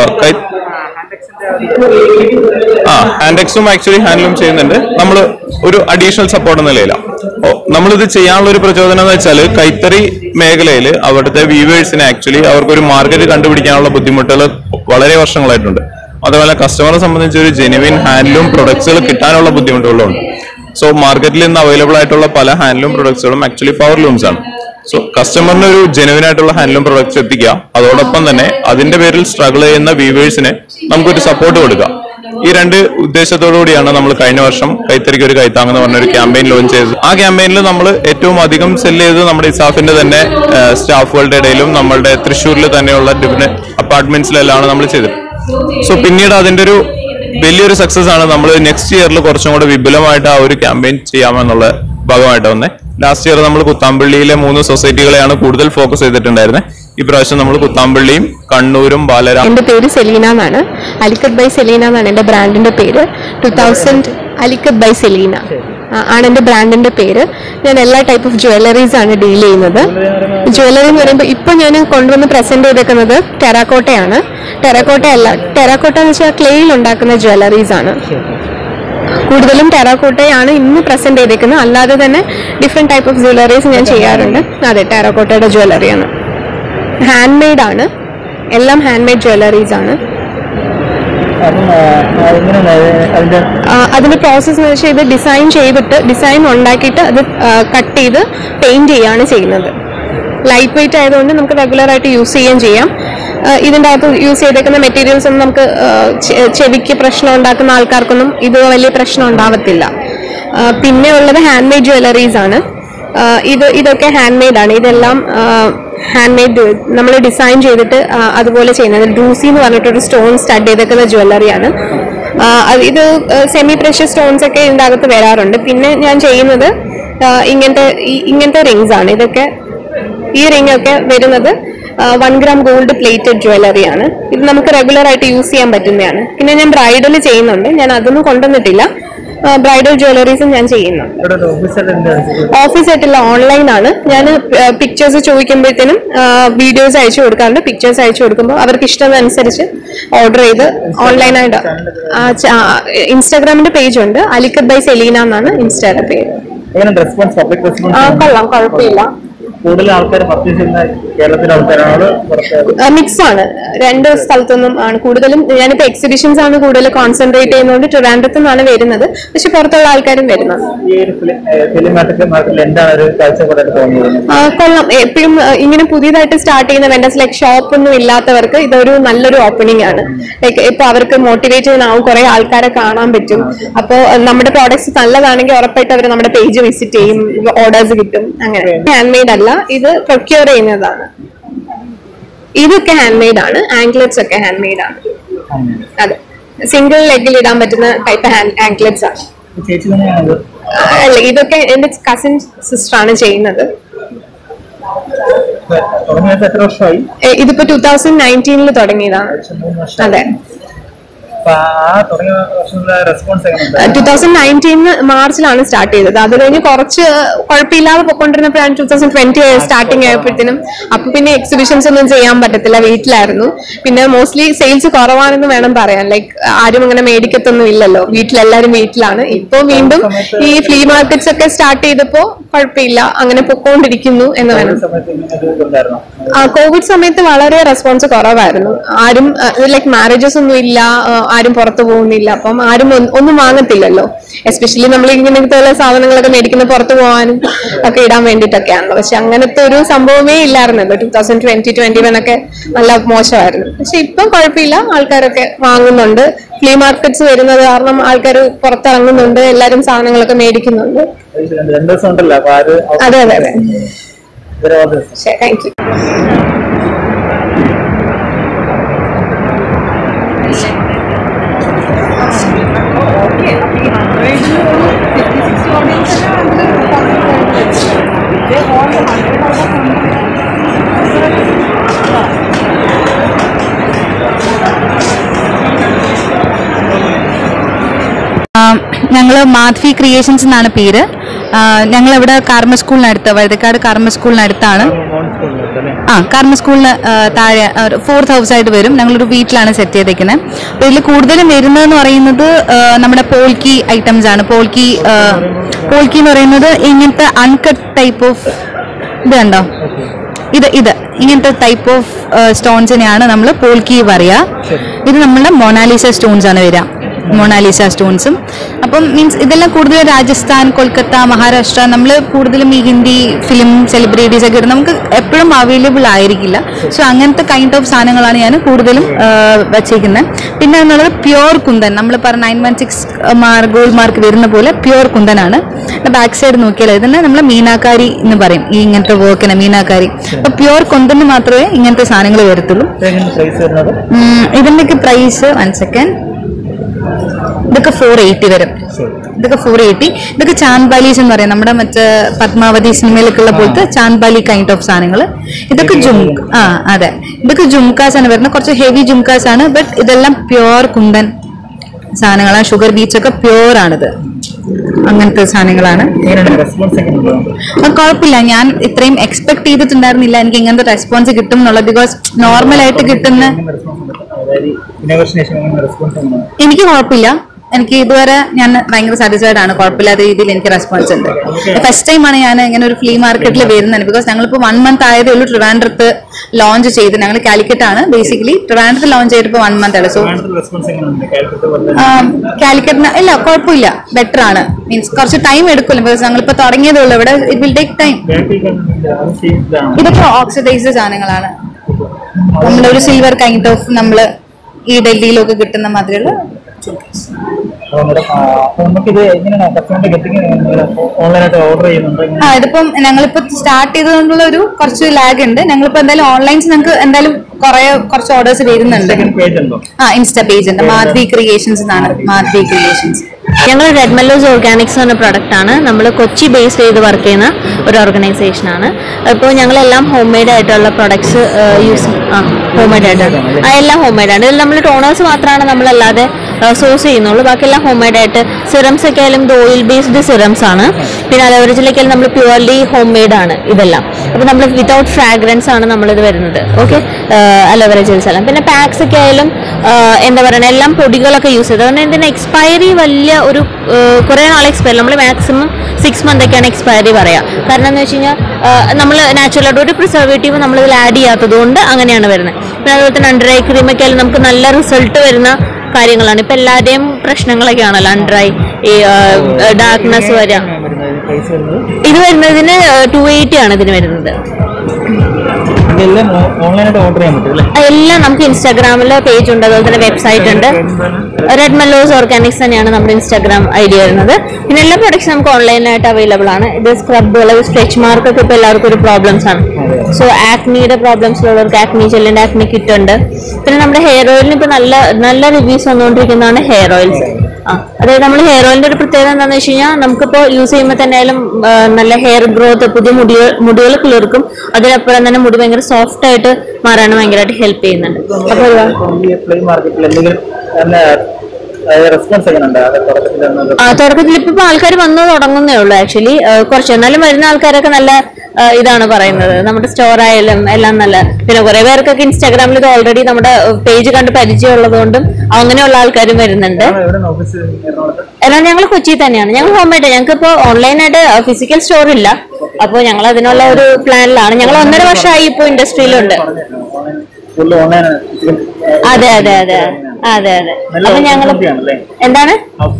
J: ഹാൻഡെക്സും ആക്ച്വലി ഹാൻഡ്ലൂം ചെയ്യുന്നുണ്ട്. നമ്മൾ ഒരു അഡീഷണൽ സപ്പോർട്ട് എന്ന നിലയിലാണ്. നമ്മളിത് ചെയ്യാനുള്ള ഒരു പ്രചോദനം എന്ന് വെച്ചാൽ കൈത്തറി മേഖലയിൽ അവിടുത്തെ വീവേഴ്സിനെ ആക്ച്വലി അവർക്കൊരു മാർക്കറ്റ് കണ്ടുപിടിക്കാനുള്ള ബുദ്ധിമുട്ടുകൾ വളരെ വർഷങ്ങളായിട്ടുണ്ട്. അതുപോലെ കസ്റ്റമറെ സംബന്ധിച്ച് ഒരു ജെനുവിൻ ഹാൻഡ്ലൂം പ്രൊഡക്ട്സുകൾ കിട്ടാനുള്ള ബുദ്ധിമുട്ടുകളുണ്ട്. സോ മാർക്കറ്റിൽ ഇന്ന് അവൈലബിൾ ആയിട്ടുള്ള പല ഹാൻഡ്ലൂം പ്രൊഡക്ട്സുകളും ആക്ച്വലി പവർ ലൂംസ് ആണ്. സോ കസ്റ്റമറിന് ഒരു ജെനുവിൻ ആയിട്ടുള്ള ഹാൻഡ്ലൂം പ്രൊഡക്ട്സ് എത്തിക്കുക, അതോടൊപ്പം തന്നെ അതിന്റെ പേരിൽ സ്ട്രഗിൾ ചെയ്യുന്ന വീവേഴ്സിന് നമുക്കൊരു സപ്പോർട്ട് കൊടുക്കുക. ഈ 2 ഉദ്ദേശത്തോടു കൂടിയാണ് നമ്മൾ കഴിഞ്ഞ വർഷം കൈത്തറിക്ക് ഒരു കൈത്താങ് എന്ന് പറഞ്ഞ ഒരു ക്യാമ്പയിൻ ലോഞ്ച് ചെയ്തത്. ആ ക്യാമ്പയിനിൽ നമ്മൾ ഏറ്റവും അധികം സെല് ചെയ്തത് നമ്മുടെ ഇസാഫിന്റെ തന്നെ സ്റ്റാഫുകളുടെ ഇടയിലും നമ്മളുടെ തൃശ്ശൂരിൽ തന്നെയുള്ള ഡിഫറെന്റ് അപ്പാർട്ട്മെന്റ്സിലെല്ലാം നമ്മൾ ചെയ്തത്. സോ പിന്നീട് അതിന്റെ ഒരു വലിയൊരു സക്സസ് ആണ് നമ്മൾ നെക്സ്റ്റ് ഇയറിൽ കുറച്ചും കൂടെ വിപുലമായിട്ട് ആ ഒരു ക്യാമ്പയിൻ ചെയ്യാമെന്നുള്ള ഭാഗമായിട്ട് വന്നേ. ലാസ്റ്റ് ഇയർ നമ്മൾ കുത്താമ്പള്ളിയിലെ 3 സൊസൈറ്റികളെയാണ് കൂടുതൽ ഫോക്കസ് ചെയ്തിട്ടുണ്ടായിരുന്നത്. ഇപ്രാവശ്യം നമ്മൾ കുത്താമ്പള്ളിയും കണ്ണൂരും ബാലരാം.
L: എൻ്റെ പേര് സെലീന എന്നാണ്. അലിക്കത്ത് ബൈ സെലീന എന്നാണ് എൻ്റെ ബ്രാൻഡിൻ്റെ പേര്. 2000 അലിക്കത്ത് ബൈ സെലീന ആണ് എൻ്റെ ബ്രാൻഡിൻ്റെ പേര്. ഞാൻ എല്ലാ ടൈപ്പ് ഓഫ് ജ്വല്ലറീസ് ആണ് ഡീൽ ചെയ്യുന്നത്. ജ്വല്ലറി എന്ന് പറയുമ്പോൾ ഇപ്പോൾ ഞാൻ കൊണ്ടുവന്ന് പ്രസൻറ്റ് ചെയ്തേക്കുന്നത് ടെറാക്കോട്ടയാണ്. ടെറാക്കോട്ട എന്ന് വെച്ചാൽ ക്ലേയിൽ ഉണ്ടാക്കുന്ന ജ്വല്ലറീസ് ആണ്. കൂടുതലും ടെറാക്കോട്ടയാണ് ഇന്ന് പ്രസന്റ് ചെയ്തേക്കുന്നത്. അല്ലാതെ തന്നെ ഡിഫറെന്റ് ടൈപ്പ് ഓഫ് ജ്വല്ലറീസ് ഞാൻ ചെയ്യാറുണ്ട്. അതെ, ടെറാക്കോട്ടയുടെ ജ്വല്ലറിയാണ്. ഹാൻഡ് മെയ്ഡ് ആണ്, എല്ലാം ഹാൻഡ് മെയ്ഡ് ജ്വല്ലറീസ് ആണ്. അതിന്റെ പ്രോസസ് എന്ന് വെച്ചാൽ ഇത് ഡിസൈൻ ഉണ്ടാക്കിയിട്ട് അത് കട്ട് ചെയ്ത് പെയിന്റ് ചെയ്യാണ് ചെയ്യുന്നത്. ലൈറ്റ് വെയിറ്റ് ആയതുകൊണ്ട് നമുക്ക് റെഗുലർ ആയിട്ട് യൂസ് ചെയ്യുകയും ചെയ്യാം. ഇതിൻ്റെ അകത്ത് യൂസ് ചെയ്തേക്കുന്ന മെറ്റീരിയൽസ് ഒന്നും നമുക്ക് ചെവിക്ക് പ്രശ്നം ഉണ്ടാക്കുന്ന ആൾക്കാർക്കൊന്നും ഇത് വലിയ പ്രശ്നം ഉണ്ടാവത്തില്ല. പിന്നെ ഉള്ളത് ഹാൻഡ് മെയ്ഡ് ജ്വല്ലറീസ് ആണ്. ഇതൊക്കെ ഹാൻഡ് മെയ്ഡ് ആണ്. ഇതെല്ലാം ഹാൻഡ് മെയ്ഡ് നമ്മൾ ഡിസൈൻ ചെയ്തിട്ട് അതുപോലെ ചെയ്യുന്നത്. ഡ്രൂസി എന്ന് പറഞ്ഞിട്ടൊരു സ്റ്റോൺ സ്റ്റഡ് ചെയ്തേക്കുന്ന ജ്വല്ലറിയാണ്. ഇത് സെമി പ്രഷ്യസ് സ്റ്റോൺസ് ഒക്കെ ഇതിൻ്റെ അകത്ത് വരാറുണ്ട്. പിന്നെ ഞാൻ ചെയ്യുന്നത് ഇങ്ങനത്തെ റിങ്സ് ആണ്. ഇതൊക്കെ ഈ റിംഗ് ഒക്കെ വരുന്നത് 1 gram ഗോൾഡ് പ്ലേറ്റഡ് ജ്വല്ലറിയാണ്. ഇത് നമുക്ക് റെഗുലർ ആയിട്ട് യൂസ് ചെയ്യാൻ പറ്റുന്നതാണ്. പിന്നെ ഞാൻ ബ്രൈഡൽ ചെയ്യുന്നുണ്ട്. ഞാൻ അതൊന്നും കൊണ്ടുവന്നിട്ടില്ല. ബ്രൈഡൽ ജ്വല്ലറീസും ഞാൻ ചെയ്യുന്നുണ്ട്. ഓഫീസായിട്ടില്ല, ഓൺലൈനാണ്. ഞാൻ പിക്ചേഴ്സ് ചോദിക്കുമ്പോഴത്തേനും വീഡിയോസ് അയച്ചു കൊടുക്കാറുണ്ട്. പിക്ചേഴ്സ് അയച്ചു കൊടുക്കുമ്പോൾ അവർക്ക് ഇഷ്ടമനുസരിച്ച് ഓർഡർ ചെയ്ത് ഓൺലൈനായിട്ട് ഇൻസ്റ്റാഗ്രാമിന്റെ പേജ് ഉണ്ട്. അലിക്കത്ത് ബൈ സെലീന എന്നാണ് ഇൻസ്റ്റയുടെ പേര്. കൊള്ളാം, കുഴപ്പമില്ല.
C: കൂടുതൽ ആൾക്കാർ പർച്ചേസ് ചെയ്യുന്ന കേരളത്തിലെ ആൾക്കാരാണ്?
L: മിക്സ് ആണ്, രണ്ട് സ്ഥലത്തുനിന്നും ആണ്. കൂടുതലും ഞാനിപ്പോ എക്സിബിഷൻസ് ആണ് കൂടുതൽ കോൺസെൻട്രേറ്റ് ചെയ്യുന്നതുകൊണ്ട് ട്രിവാൻഡ്രത്തു നിന്നാണ് വരുന്നത്. പക്ഷെ പുറത്തുള്ള ആൾക്കാരും വരുന്നത്. കൊള്ളാം. എപ്പോഴും ഇങ്ങനെ പുതിയതായിട്ട് സ്റ്റാർട്ട് ചെയ്യുന്ന വെൻഡേഴ്സ് ലൈക്ക് ഷോപ്പ് ഒന്നും ഇല്ലാത്തവർക്ക് ഇതൊരു നല്ലൊരു ഓപ്പണിംഗ് ആണ്. ലൈക്ക് ഇപ്പൊ അവർക്ക് മോട്ടിവേറ്റ് ചെയ്യാനാവും, കുറെ ആൾക്കാരെ കാണാൻ പറ്റും. അപ്പോൾ നമ്മുടെ പ്രോഡക്ട്സ് നല്ലതാണെങ്കിൽ ഉറപ്പായിട്ട് അവർ നമ്മുടെ പേജ് വിസിറ്റ് ചെയ്യും, ഓർഡേഴ്സ് കിട്ടും. അങ്ങനെ ഹാൻഡ് മെയ്ഡ് അല്ല, ഇത് പ്രൊക്യൂർ ചെയ്യുന്നതാണ്. ഇതൊക്കെ ഹാൻഡ് മെയ്ഡ് ആണ്. ആംക്ലെറ്റ്സ് ഒക്കെ ഹാൻഡ് മെയ്ഡ് ആണ്. അതെ, സിംഗിൾ ലെഗിൽ ഇടാൻ പറ്റുന്ന ടൈപ്പ് ആംക്ലെറ്റ്സ് ആണ്. അല്ല, ഇതൊക്കെ എന്റെ കസിൻ സിസ്റ്റർ ആണ് ചെയ്യുന്നത്. ഇതിപ്പോ 2019 തുടങ്ങിയതാണ്. അതെ, 2019 മാർച്ചിലാണ് സ്റ്റാർട്ട് ചെയ്തത്. അത് കഴിഞ്ഞ് കുറച്ച് കുഴപ്പമില്ലാതെ പൊക്കൊണ്ടിരുന്നപ്പോഴാണ് 2020 സ്റ്റാർട്ടിങ് ആയപ്പോഴത്തേനും. അപ്പൊ പിന്നെ എക്സിബിഷൻസ് ഒന്നും ചെയ്യാൻ പറ്റത്തില്ല, വീട്ടിലായിരുന്നു. പിന്നെ മോസ്റ്റ്ലി സെയിൽസ് കുറവാണെന്ന് വേണം പറയാൻ. ലൈക്ക് ആരും അങ്ങനെ മേടിക്കത്തൊന്നും ഇല്ലല്ലോ, വീട്ടിലെല്ലാരും വീട്ടിലാണ്. ഇപ്പൊ വീണ്ടും ഈ ഫ്ലീ മാർക്കറ്റ്സ് ഒക്കെ സ്റ്റാർട്ട് ചെയ്തപ്പോ കുഴപ്പമില്ല, അങ്ങനെ പൊക്കോണ്ടിരിക്കുന്നു എന്ന് വേണം. കോവിഡ് സമയത്ത് വളരെ റെസ്പോൺസ് കുറവായിരുന്നു. ആരും ലൈക്ക് മാരേജസ് ഒന്നും ഇല്ല, ആരും പുറത്തു പോകുന്നില്ല. അപ്പം ആരും ഒന്നും വാങ്ങത്തില്ലല്ലോ. എസ്പെഷ്യലി നമ്മൾ ഇങ്ങനത്തെ സാധനങ്ങളൊക്കെ മേടിക്കുന്ന പുറത്തു പോകാനും ഒക്കെ ഇടാൻ വേണ്ടിയിട്ടൊക്കെയാണല്ലോ. പക്ഷെ അങ്ങനത്തെ ഒരു സംഭവമേ ഇല്ലായിരുന്നല്ലോ. 2020-21 ഒക്കെ നല്ല മോശമായിരുന്നു. പക്ഷെ ഇപ്പം കുഴപ്പമില്ല, ആൾക്കാരൊക്കെ വാങ്ങുന്നുണ്ട്. ഫ്ലീ മാർക്കറ്റ്സ് വരുന്നത് കാരണം ആൾക്കാർ പുറത്തിറങ്ങുന്നുണ്ട്, എല്ലാരും സാധനങ്ങളൊക്കെ മേടിക്കുന്നുണ്ട്. അതെ അതെ അതെ, ശരി, താങ്ക് യു.
M: ഞങ്ങൾ മാധവി ക്രിയേഷൻസ് എന്നാണ് പേര്. ഞങ്ങളിവിടെ കാർമ സ്കൂളിനടുത്ത്, വഴുതക്കാട് കാർമ സ്കൂളിനടുത്താണ്. കാർമ സ്കൂളിന് താഴെ 4th ഹൗസ് ആയിട്ട് വരും. ഞങ്ങളൊരു വീട്ടിലാണ് സെറ്റ് ചെയ്തേക്കുന്നത്. അപ്പോൾ ഇതിൽ കൂടുതലും വരുന്നതെന്ന് പറയുന്നത് നമ്മുടെ പോൾക്കി ഐറ്റംസ് ആണ്. പോൾക്കി എന്ന് പറയുന്നത് ഇങ്ങനത്തെ അൺകട്ട് ടൈപ്പ് ഓഫ് ഇത് കണ്ടോ, ഇത് ഇങ്ങനത്തെ ടൈപ്പ് ഓഫ് സ്റ്റോൺസിനെയാണ് നമ്മൾ പോൾക്കി പറയുക. ഇത് നമ്മളുടെ മൊണാലിസ സ്റ്റോൺസ് ആണ് വരിക, മൊണാലിസ സ്റ്റോൺസും. അപ്പം മീൻസ് ഇതെല്ലാം കൂടുതലും രാജസ്ഥാൻ, കൊൽക്കത്ത, മഹാരാഷ്ട്ര, നമ്മൾ കൂടുതലും ഈ ഹിന്ദി ഫിലിം സെലിബ്രിറ്റീസ് ഒക്കെ നമുക്ക് എപ്പോഴും അവൈലബിൾ ആയിരിക്കില്ല. സോ അങ്ങനത്തെ കൈൻഡ് ഓഫ് സാധനങ്ങളാണ് ഞാൻ കൂടുതലും വച്ചേക്കുന്നത്. പിന്നെ എന്നുള്ളത് പ്യുവർ കുന്തൻ, നമ്മൾ പറഞ്ഞ 916 ഗോൾഡ് മാർക്ക് വരുന്ന പോലെ പ്യുവർ കുന്തനാണ്. ബാക്ക് സൈഡ് നോക്കിയാൽ ഇതിനെ നമ്മൾ മീനാക്കാരി എന്ന് പറയും, ഈ ഇങ്ങനത്തെ വർക്കിനെ മീനാക്കാരി. അപ്പൊ പ്യുവർ കുന്തന് മാത്രമേ ഇങ്ങനത്തെ സാധനങ്ങൾ വരത്തുള്ളൂ. ഇതിൻ്റെയൊക്കെ പ്രൈസ് 1 സെക്കൻഡ്, ഇതൊക്കെ 480 വരും. ഇതൊക്കെ 480. ഇതൊക്കെ ചാന്ദ്ബാലീസ് എന്ന് പറയാം, നമ്മുടെ മറ്റേ പത്മാവതി സിനിമയിലൊക്കെയുള്ള പോലത്തെ ചാന്ദ്ബാലി കൈൻഡ് ഓഫ് സാധനങ്ങൾ. ഇതൊക്കെ അതെ, ഇതൊക്കെ ജുംകാസ് ആണ് വരുന്നത്, കുറച്ച് ഹെവി ജുംകാസ് ആണ്. ബട്ട് ഇതെല്ലാം പ്യുവർ കുന്തൻ സാധനങ്ങളാണ്. ഷുഗർ ബീച്ച് ഒക്കെ പ്യുവർ ആണിത്, അങ്ങനത്തെ സാധനങ്ങളാണ്. കുഴപ്പമില്ല, ഞാൻ ഇത്രയും എക്സ്പെക്ട് ചെയ്തിട്ടുണ്ടായിരുന്നില്ല എനിക്ക് ഇങ്ങനത്തെ റെസ്പോൺസ് കിട്ടും എന്നുള്ളത്. ബിക്കോസ് നോർമൽ ആയിട്ട് കിട്ടുന്ന എനിക്ക് കുഴപ്പമില്ല. എനിക്ക് ഇതുവരെ ഞാൻ ഭയങ്കര സാറ്റിസ്ഫൈഡ് ആണ്. കുഴപ്പമില്ലാത്ത രീതിയിൽ എനിക്ക് റെസ്പോൺസ് ഉണ്ട്. ഫസ്റ്റ് ടൈമാണ് ഞാൻ ഇങ്ങനെ ഒരു ഫ്ലീ മാർക്കറ്റിൽ വരുന്നത്. ബിക്കോസ് ഞങ്ങളിപ്പോൾ 1 month ആയതേ ഉള്ളൂ ട്രിവാൻഡ്രത്ത് ലോഞ്ച് ചെയ്ത്. ഞങ്ങൾ കാലിക്കറ്റ് ആണ് ബേസിക്കലി. ട്രിവാൻഡ്രത്ത് ലോഞ്ച് ചെയ്തിപ്പോൾ 1 month ആണ്. സോ കാലിക്കറ്റിന് ഇല്ല കുഴപ്പമില്ല, ബെറ്റർ ആണ്. മീൻസ് കുറച്ച് ടൈം എടുക്കുമല്ലോ, ബിക്കോസ് ഞങ്ങളിപ്പോൾ തുടങ്ങിയതേ ഉള്ളൂ. ഇവിടെ ഇറ്റ് വിൽ ടേക്ക് ടൈം. ഇതൊക്കെ ഓക്സിഡൈസ്ഡ് സാധനങ്ങളാണ്. നമ്മളൊരു സിൽവർ കൈൻഡ് ഓഫ് നമ്മൾ ഈ ഡൽഹിയിലൊക്കെ കിട്ടുന്ന മാതിരിയുള്ള ഇതിപ്പം ഞങ്ങളിപ്പോ സ്റ്റാർട്ട് ചെയ്തുകൊണ്ടുള്ള ഒരു കുറച്ച് ലാഗ് ഉണ്ട്. ഞങ്ങളിപ്പോ എന്തായാലും ഓൺലൈൻസ് ഞങ്ങൾക്ക് എന്തായാലും കുറച്ച് ഓർഡേഴ്സ് വരുന്നുണ്ട്. ഇൻസ്റ്റാ പേജ് ഉണ്ട്, മാധവി ക്രിയേഷൻസ് എന്നാണ്. മാധവി ക്രിയേഷൻസ്
N: ഞങ്ങൾ റെഡ് മെല്ലോസ് ഓർഗാനിക്സ് എന്ന പ്രൊഡക്റ്റ് ആണ്. നമ്മൾ കൊച്ചി ബേസ് ചെയ്ത് വർക്ക് ചെയ്യുന്ന ഒരു ഓർഗനൈസേഷൻ ആണ്. ഇപ്പോൾ ഞങ്ങളെല്ലാം ഹോം മെയ്ഡ് ആയിട്ടുള്ള പ്രൊഡക്ട്സ് ഹോം മെയ്ഡ് ആയിട്ടാണ്. എല്ലാം ഹോം മെയ്ഡ് ആണ്. ഇതിൽ നമ്മൾ ടോണേഴ്സ് മാത്രമാണ് നമ്മളല്ലാതെ സോഴ്സ് ചെയ്യുന്നുള്ളൂ. ബാക്കിയെല്ലാം ഹോം മെയ്ഡ് ആയിട്ട്. സിറംസ് ഒക്കെ ആയാലും ഇത് ഓയിൽ ബേസ്ഡ് സിറംസ് ആണ്. പിന്നെ അലോവറേജിലേക്കായാലും നമ്മൾ പ്യുവർലി ഹോം മെയ്ഡ് ആണ് ഇതെല്ലാം. അപ്പോൾ നമ്മൾ വിതൗട്ട് ഫ്രാഗ്രൻസ് ആണ് നമ്മളിത് വരുന്നത്. ഓക്കെ, അലോവറ ജെൽസ് എല്ലാം. പിന്നെ പാക്സ് ഒക്കെ ആയാലും എന്താ പറയുക, എല്ലാം പൊടികളൊക്കെ യൂസ് ചെയ്തത്. അതുകൊണ്ട് ഇതിന് എക്സ്പയറി വലിയ ഒരു കുറേ നാൾ എക്സ്പയറി, നമ്മൾ മാക്സിമം 6 month ഒക്കെയാണ് എക്സ്പയറി പറയാം. കാരണം എന്ന് വെച്ച് കഴിഞ്ഞാൽ നമ്മൾ നാച്ചുറലായിട്ട് ഒരു പ്രിസർവേറ്റീവ് നമ്മളിതിൽ ആഡ് ചെയ്യാത്തത് കൊണ്ട് അങ്ങനെയാണ് വരുന്നത്. പിന്നെ അതുപോലെ തന്നെ അണ്ടർ ഐ ക്രീമൊക്കെ ആയാലും നമുക്ക് നല്ല റിസൾട്ട് വരുന്ന കാര്യങ്ങളാണ്. ഇപ്പം എല്ലാവരുടെയും പ്രശ്നങ്ങളൊക്കെ ആണല്ലോ അണ്ടർ ഐ, ഈ ഡാർക്ക്നെസ് വരാം. ഇത് വരുന്നതിന് 280 ആണ് ഇതിന് വരുന്നത്. എല്ലാം നമുക്ക് ഇൻസ്റ്റാഗ്രാമിൽ പേജ് ഉണ്ട്, അതുപോലെ തന്നെ വെബ്സൈറ്റ് ഉണ്ട്. റെഡ് മെല്ലോസ് ഓർഗാനിക്സ് തന്നെയാണ് നമ്മുടെ ഇൻസ്റ്റാഗ്രാം ഐഡി വരുന്നത്. പിന്നെ എല്ലാ പ്രൊഡക്ട്സും നമുക്ക് ഓൺലൈനായിട്ട് അവൈലബിൾ ആണ്. ഇത് സ്ക്രബുകൾ, സ്ട്രെച്ച് മാർക്കൊക്കെ ഇപ്പോൾ എല്ലാവർക്കും ഒരു പ്രോബ്ലംസ് ആണ്. സോ ആക്നിയുടെ പ്രോബ്ലംസിലുള്ളവർക്ക് ആക്നി ജെല്ലിൻ്റെ ആക്നി കിറ്റ് ഉണ്ട്. പിന്നെ നമ്മുടെ ഹെയർ ഓയിലിന് ഇപ്പോൾ നല്ല റിവ്യൂസ് വന്നുകൊണ്ടിരിക്കുന്നതാണ് ഹെയർ ഓയിൽസ്. അതായത് നമ്മൾ ഹെയർ ഓയിലിന്റെ ഒരു പ്രത്യേകത എന്താണെന്ന് വെച്ച് കഴിഞ്ഞാൽ നമുക്കിപ്പോൾ യൂസ് ചെയ്യുമ്പോൾ തന്നെ ആയാലും നല്ല ഹെയർ ഗ്രോത്ത്, പുതിയ മുടികൾ കിളിർക്കും. അതിനപ്പുറം തന്നെ മുടി ഭയങ്കര സോഫ്റ്റ് ആയിട്ട് മാറാൻ ഭയങ്കരമായിട്ട് ഹെൽപ്പ് ചെയ്യുന്നുണ്ട്. തുടക്കത്തിൽ ഇപ്പൊ ആൾക്കാർ വന്നു തുടങ്ങുന്നേ ഉള്ളൂ. ആക്ച്വലി കുറച്ച് എന്നാലും വരുന്ന ആൾക്കാരൊക്കെ നല്ല ഇതാണ് പറയുന്നത്. നമ്മുടെ സ്റ്റോർ ആയാലും എല്ലാം നല്ല. പിന്നെ കുറെ പേർക്കൊക്കെ ഇൻസ്റ്റാഗ്രാമിൽ ഇത് ഓൾറെഡി നമ്മുടെ പേജ് കണ്ട് പരിചയമുള്ളതുകൊണ്ടും അങ്ങനെയുള്ള ആൾക്കാരും വരുന്നുണ്ട്. എല്ലാം ഞങ്ങൾ കൊച്ചി തന്നെയാണ്. ഞങ്ങൾ ഹോം മെയ്ഡ്. ഞങ്ങൾക്ക് ഇപ്പോൾ ഓൺലൈനായിട്ട് ഫിസിക്കൽ സ്റ്റോർ ഇല്ല. അപ്പോൾ ഞങ്ങൾ അതിനുള്ള ഒരു പ്ലാനിലാണ്. ഞങ്ങൾ 1.5 വർഷമായി ഇപ്പോൾ ഇൻഡസ്ട്രിയിലുണ്ട്. അതെ അതെ അതെ അതെ അതെ. അപ്പൊ ഞങ്ങൾ എന്താണ്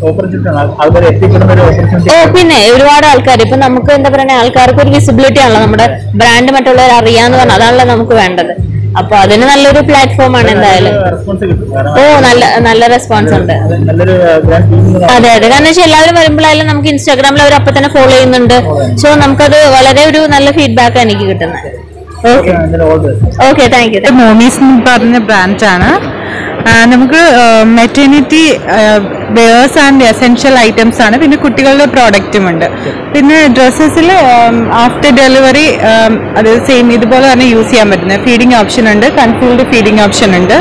N: പിന്നെ ഒരുപാട് ആൾക്കാർ ഇപ്പൊ നമുക്ക് എന്താ പറയുക, ആൾക്കാർക്ക് ഒരു വിസിബിലിറ്റി ആണല്ലോ നമ്മുടെ ബ്രാൻഡ് മറ്റുള്ളവർ അറിയാന്ന് പറഞ്ഞാൽ അതാണല്ലോ നമുക്ക് വേണ്ടത്. അപ്പൊ അതിന് നല്ലൊരു പ്ലാറ്റ്ഫോം ആണ് എന്തായാലും. നല്ല റെസ്പോൺസ് ഉണ്ട്. അതെ അതെ. കാരണം വെച്ചാൽ എല്ലാവരും വരുമ്പോഴായാലും നമുക്ക് ഇൻസ്റ്റാഗ്രാമിൽ അവർ അപ്പൊ തന്നെ ഫോളോ ചെയ്യുന്നുണ്ട്. സോ നമുക്കത് വളരെ ഒരു നല്ല ഫീഡ്ബാക്ക് എനിക്ക് കിട്ടുന്നത്. Okay, thank U.
O: മോമീസ് എന്ന് പറഞ്ഞ ബ്രാൻഡാണ്. നമുക്ക് maternity wears and essential items ആണ്. പിന്നെ കുട്ടികളുടെ പ്രോഡക്റ്റും ഉണ്ട്. പിന്നെ ഡ്രസ്സസിൽ ആഫ്റ്റർ ഡെലിവറി അത് സെയിം ഇതുപോലെ തന്നെ യൂസ് ചെയ്യാൻ പറ്റുന്നത് ഫീഡിങ് ഓപ്ഷൻ ഉണ്ട്, കൺഫ്യൂൾഡ് ഫീഡിങ് ഓപ്ഷൻ ഉണ്ട്.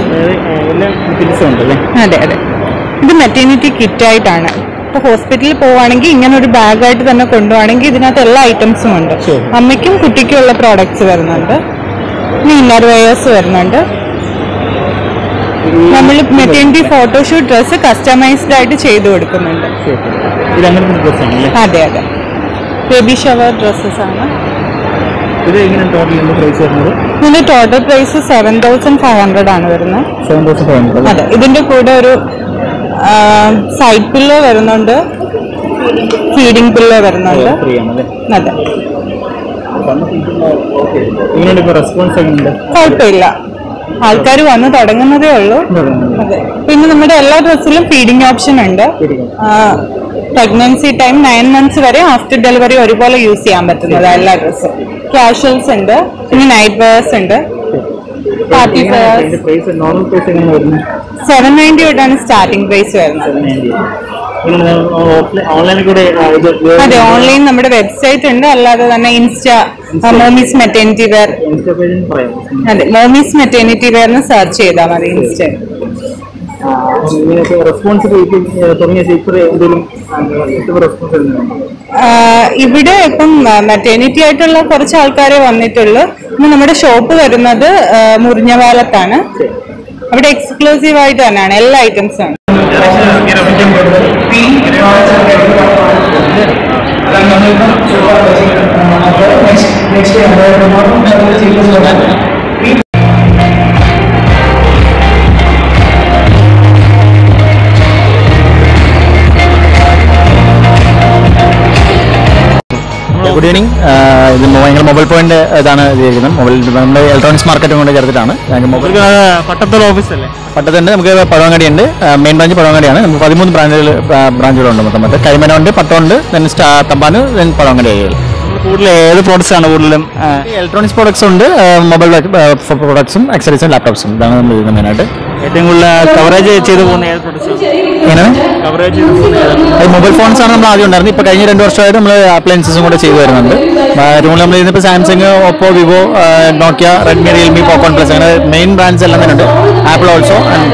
O: അതെ അതെ. ഇത് മെറ്റേണിറ്റി കിറ്റായിട്ടാണ്. ഇപ്പോൾ ഹോസ്പിറ്റലിൽ പോവുകയാണെങ്കിൽ ഇങ്ങനെ ഒരു ബാഗായിട്ട് തന്നെ കൊണ്ടുപോവാണെങ്കിൽ ഇതിനകത്ത് എല്ലാ ഐറ്റംസും ഉണ്ട്. അമ്മയ്ക്കും കുട്ടിക്കും ഉള്ള പ്രോഡക്ട്സ് വരുന്നുണ്ട്. പിന്നെ ഇന്നർ വെയേഴ്സ് വരുന്നുണ്ട്. നമ്മൾ മെറ്റേണിറ്റി ഫോട്ടോഷൂട്ട് ഡ്രസ്സ് കസ്റ്റമൈസ്ഡ് ആയിട്ട് ചെയ്തു കൊടുക്കുന്നുണ്ട്. അതെ അതെ. ബേബി ഷവർ ഡ്രസ്സസ് ആണ്. ഇതിന്റെ ടോട്ടൽ പ്രൈസ് 7,500 ആണ് വരുന്നത്. അതെ. ഇതിന്റെ കൂടെ ഒരു സൈഡ് പില്ലോ വരുന്നുണ്ട്, ഫീഡിംഗ് പില്ലോ വരുന്നുണ്ട്. അതെ. കുഴപ്പമില്ല, ആൾക്കാർ വന്ന് തുടങ്ങുന്നതേ ഉള്ളൂ. അതെ. പിന്നെ നമ്മുടെ എല്ലാ ഡ്രസ്സിലും ഫീഡിംഗ് ഓപ്ഷൻ ഉണ്ട്. പ്രഗ്നൻസി ടൈം 9 months വരെ ആഫ്റ്റർ ഡെലിവറി ഒരുപോലെ യൂസ് ചെയ്യാൻ പറ്റുന്നത് എല്ലാ ഡ്രസ്സും. കാഷ്വൽസ് ഉണ്ട്, പിന്നെ നൈറ്റ് വെയേഴ്സ് ഉണ്ട്, പാർട്ടി വെയേഴ്സ്. 790 തൊട്ടാണ് സ്റ്റാർട്ടിംഗ് പ്രൈസ് വരുന്നത്. അതെ, ഓൺലൈൻ നമ്മുടെ വെബ്സൈറ്റ് ഉണ്ട്. അല്ലാതെ തന്നെ മോമീസ് മെറ്റേണിറ്റി വെയർ. അതെ, മോമീസ് മെറ്റേണിറ്റി വെയർ എന്ന് സെർച്ച് ചെയ്താൽ മതി ഇൻസ്റ്റ. ഇവിടെ ഇപ്പം മെറ്റേണിറ്റി ആയിട്ടുള്ള കുറച്ച് ആൾക്കാരെ വന്നിട്ടുള്ളൂ. പിന്നെ നമ്മുടെ ഷോപ്പ് വരുന്നത് മുറിഞ്ഞപാലത്താണ്. അവിടെ എക്സ്ക്ലൂസീവ് ആയിട്ട് തന്നെയാണ് എല്ലാ ഐറ്റംസും.
C: Good evening. ഇത് ഞങ്ങൾ മൊബൈൽ പോയിന്റ് ഇതാണ് ചെയ്തിരിക്കുന്നത്. മൊബൈൽ നമ്മുടെ ഇലക്ട്രോണിക്സ് മാർക്കറ്റും കൊണ്ട് ചേർത്തിട്ടാണ്. മൊബൈൽ പട്ടത്തുള്ള ഓഫീസല്ലേ? പട്ടത്തുണ്ട്. നമുക്ക് പഴവങ്ങാടിയുണ്ട്. Main branch പഴവങ്ങാടിയാണ്. നമുക്ക് 13 ബ്രാഞ്ചുകളുണ്ട് മൊത്തം. കൈമനുണ്ട്, പട്ടമുണ്ട്, ദെൻ തമ്പാന്, ദെൻ പഴവങ്ങാടി ഏരിയയിൽ. കൂടുതൽ ഏത് പ്രോഡക്ട്സ് ആണ് കൂടുതലും? ഇലക്ട്രോണിക്സ് പ്രോഡക്ട്സ് ഉണ്ട്, മൊബൈൽ പ്രോഡക്ട്സും ആക്സസറീസും ലാപ്ടോപ്സും. ഇതാണ് നമ്മൾ ചെയ്യുന്നത് മെയിനായിട്ട്. ഏറ്റവും കൂടുതൽ കവറേജ് ചെയ്ത് പോകുന്ന ഏത് പ്രോഡക്ട്സ്? എങ്ങനെയാണ് കവറേജ്? മൊബൈൽ ഫോൺസ് ആണ് നമ്മൾ ആദ്യം ഉണ്ടായിരുന്നത്. ഇപ്പോൾ കഴിഞ്ഞ 2 വർഷമായിട്ട് നമ്മൾ അപ്ലയൻസസും കൂടെ ചെയ്തു വരുന്നുണ്ട്. റൂമിൽ നമ്മൾ ചെയ്യുന്നത് ഇപ്പോൾ Samsung, Oppo, Vivo, Nokia, Redmi, Realme, Poco plus, അങ്ങനെ മെയിൻ ബ്രാൻഡ്സ് എല്ലാം തന്നെ ഉണ്ട്. Apple also.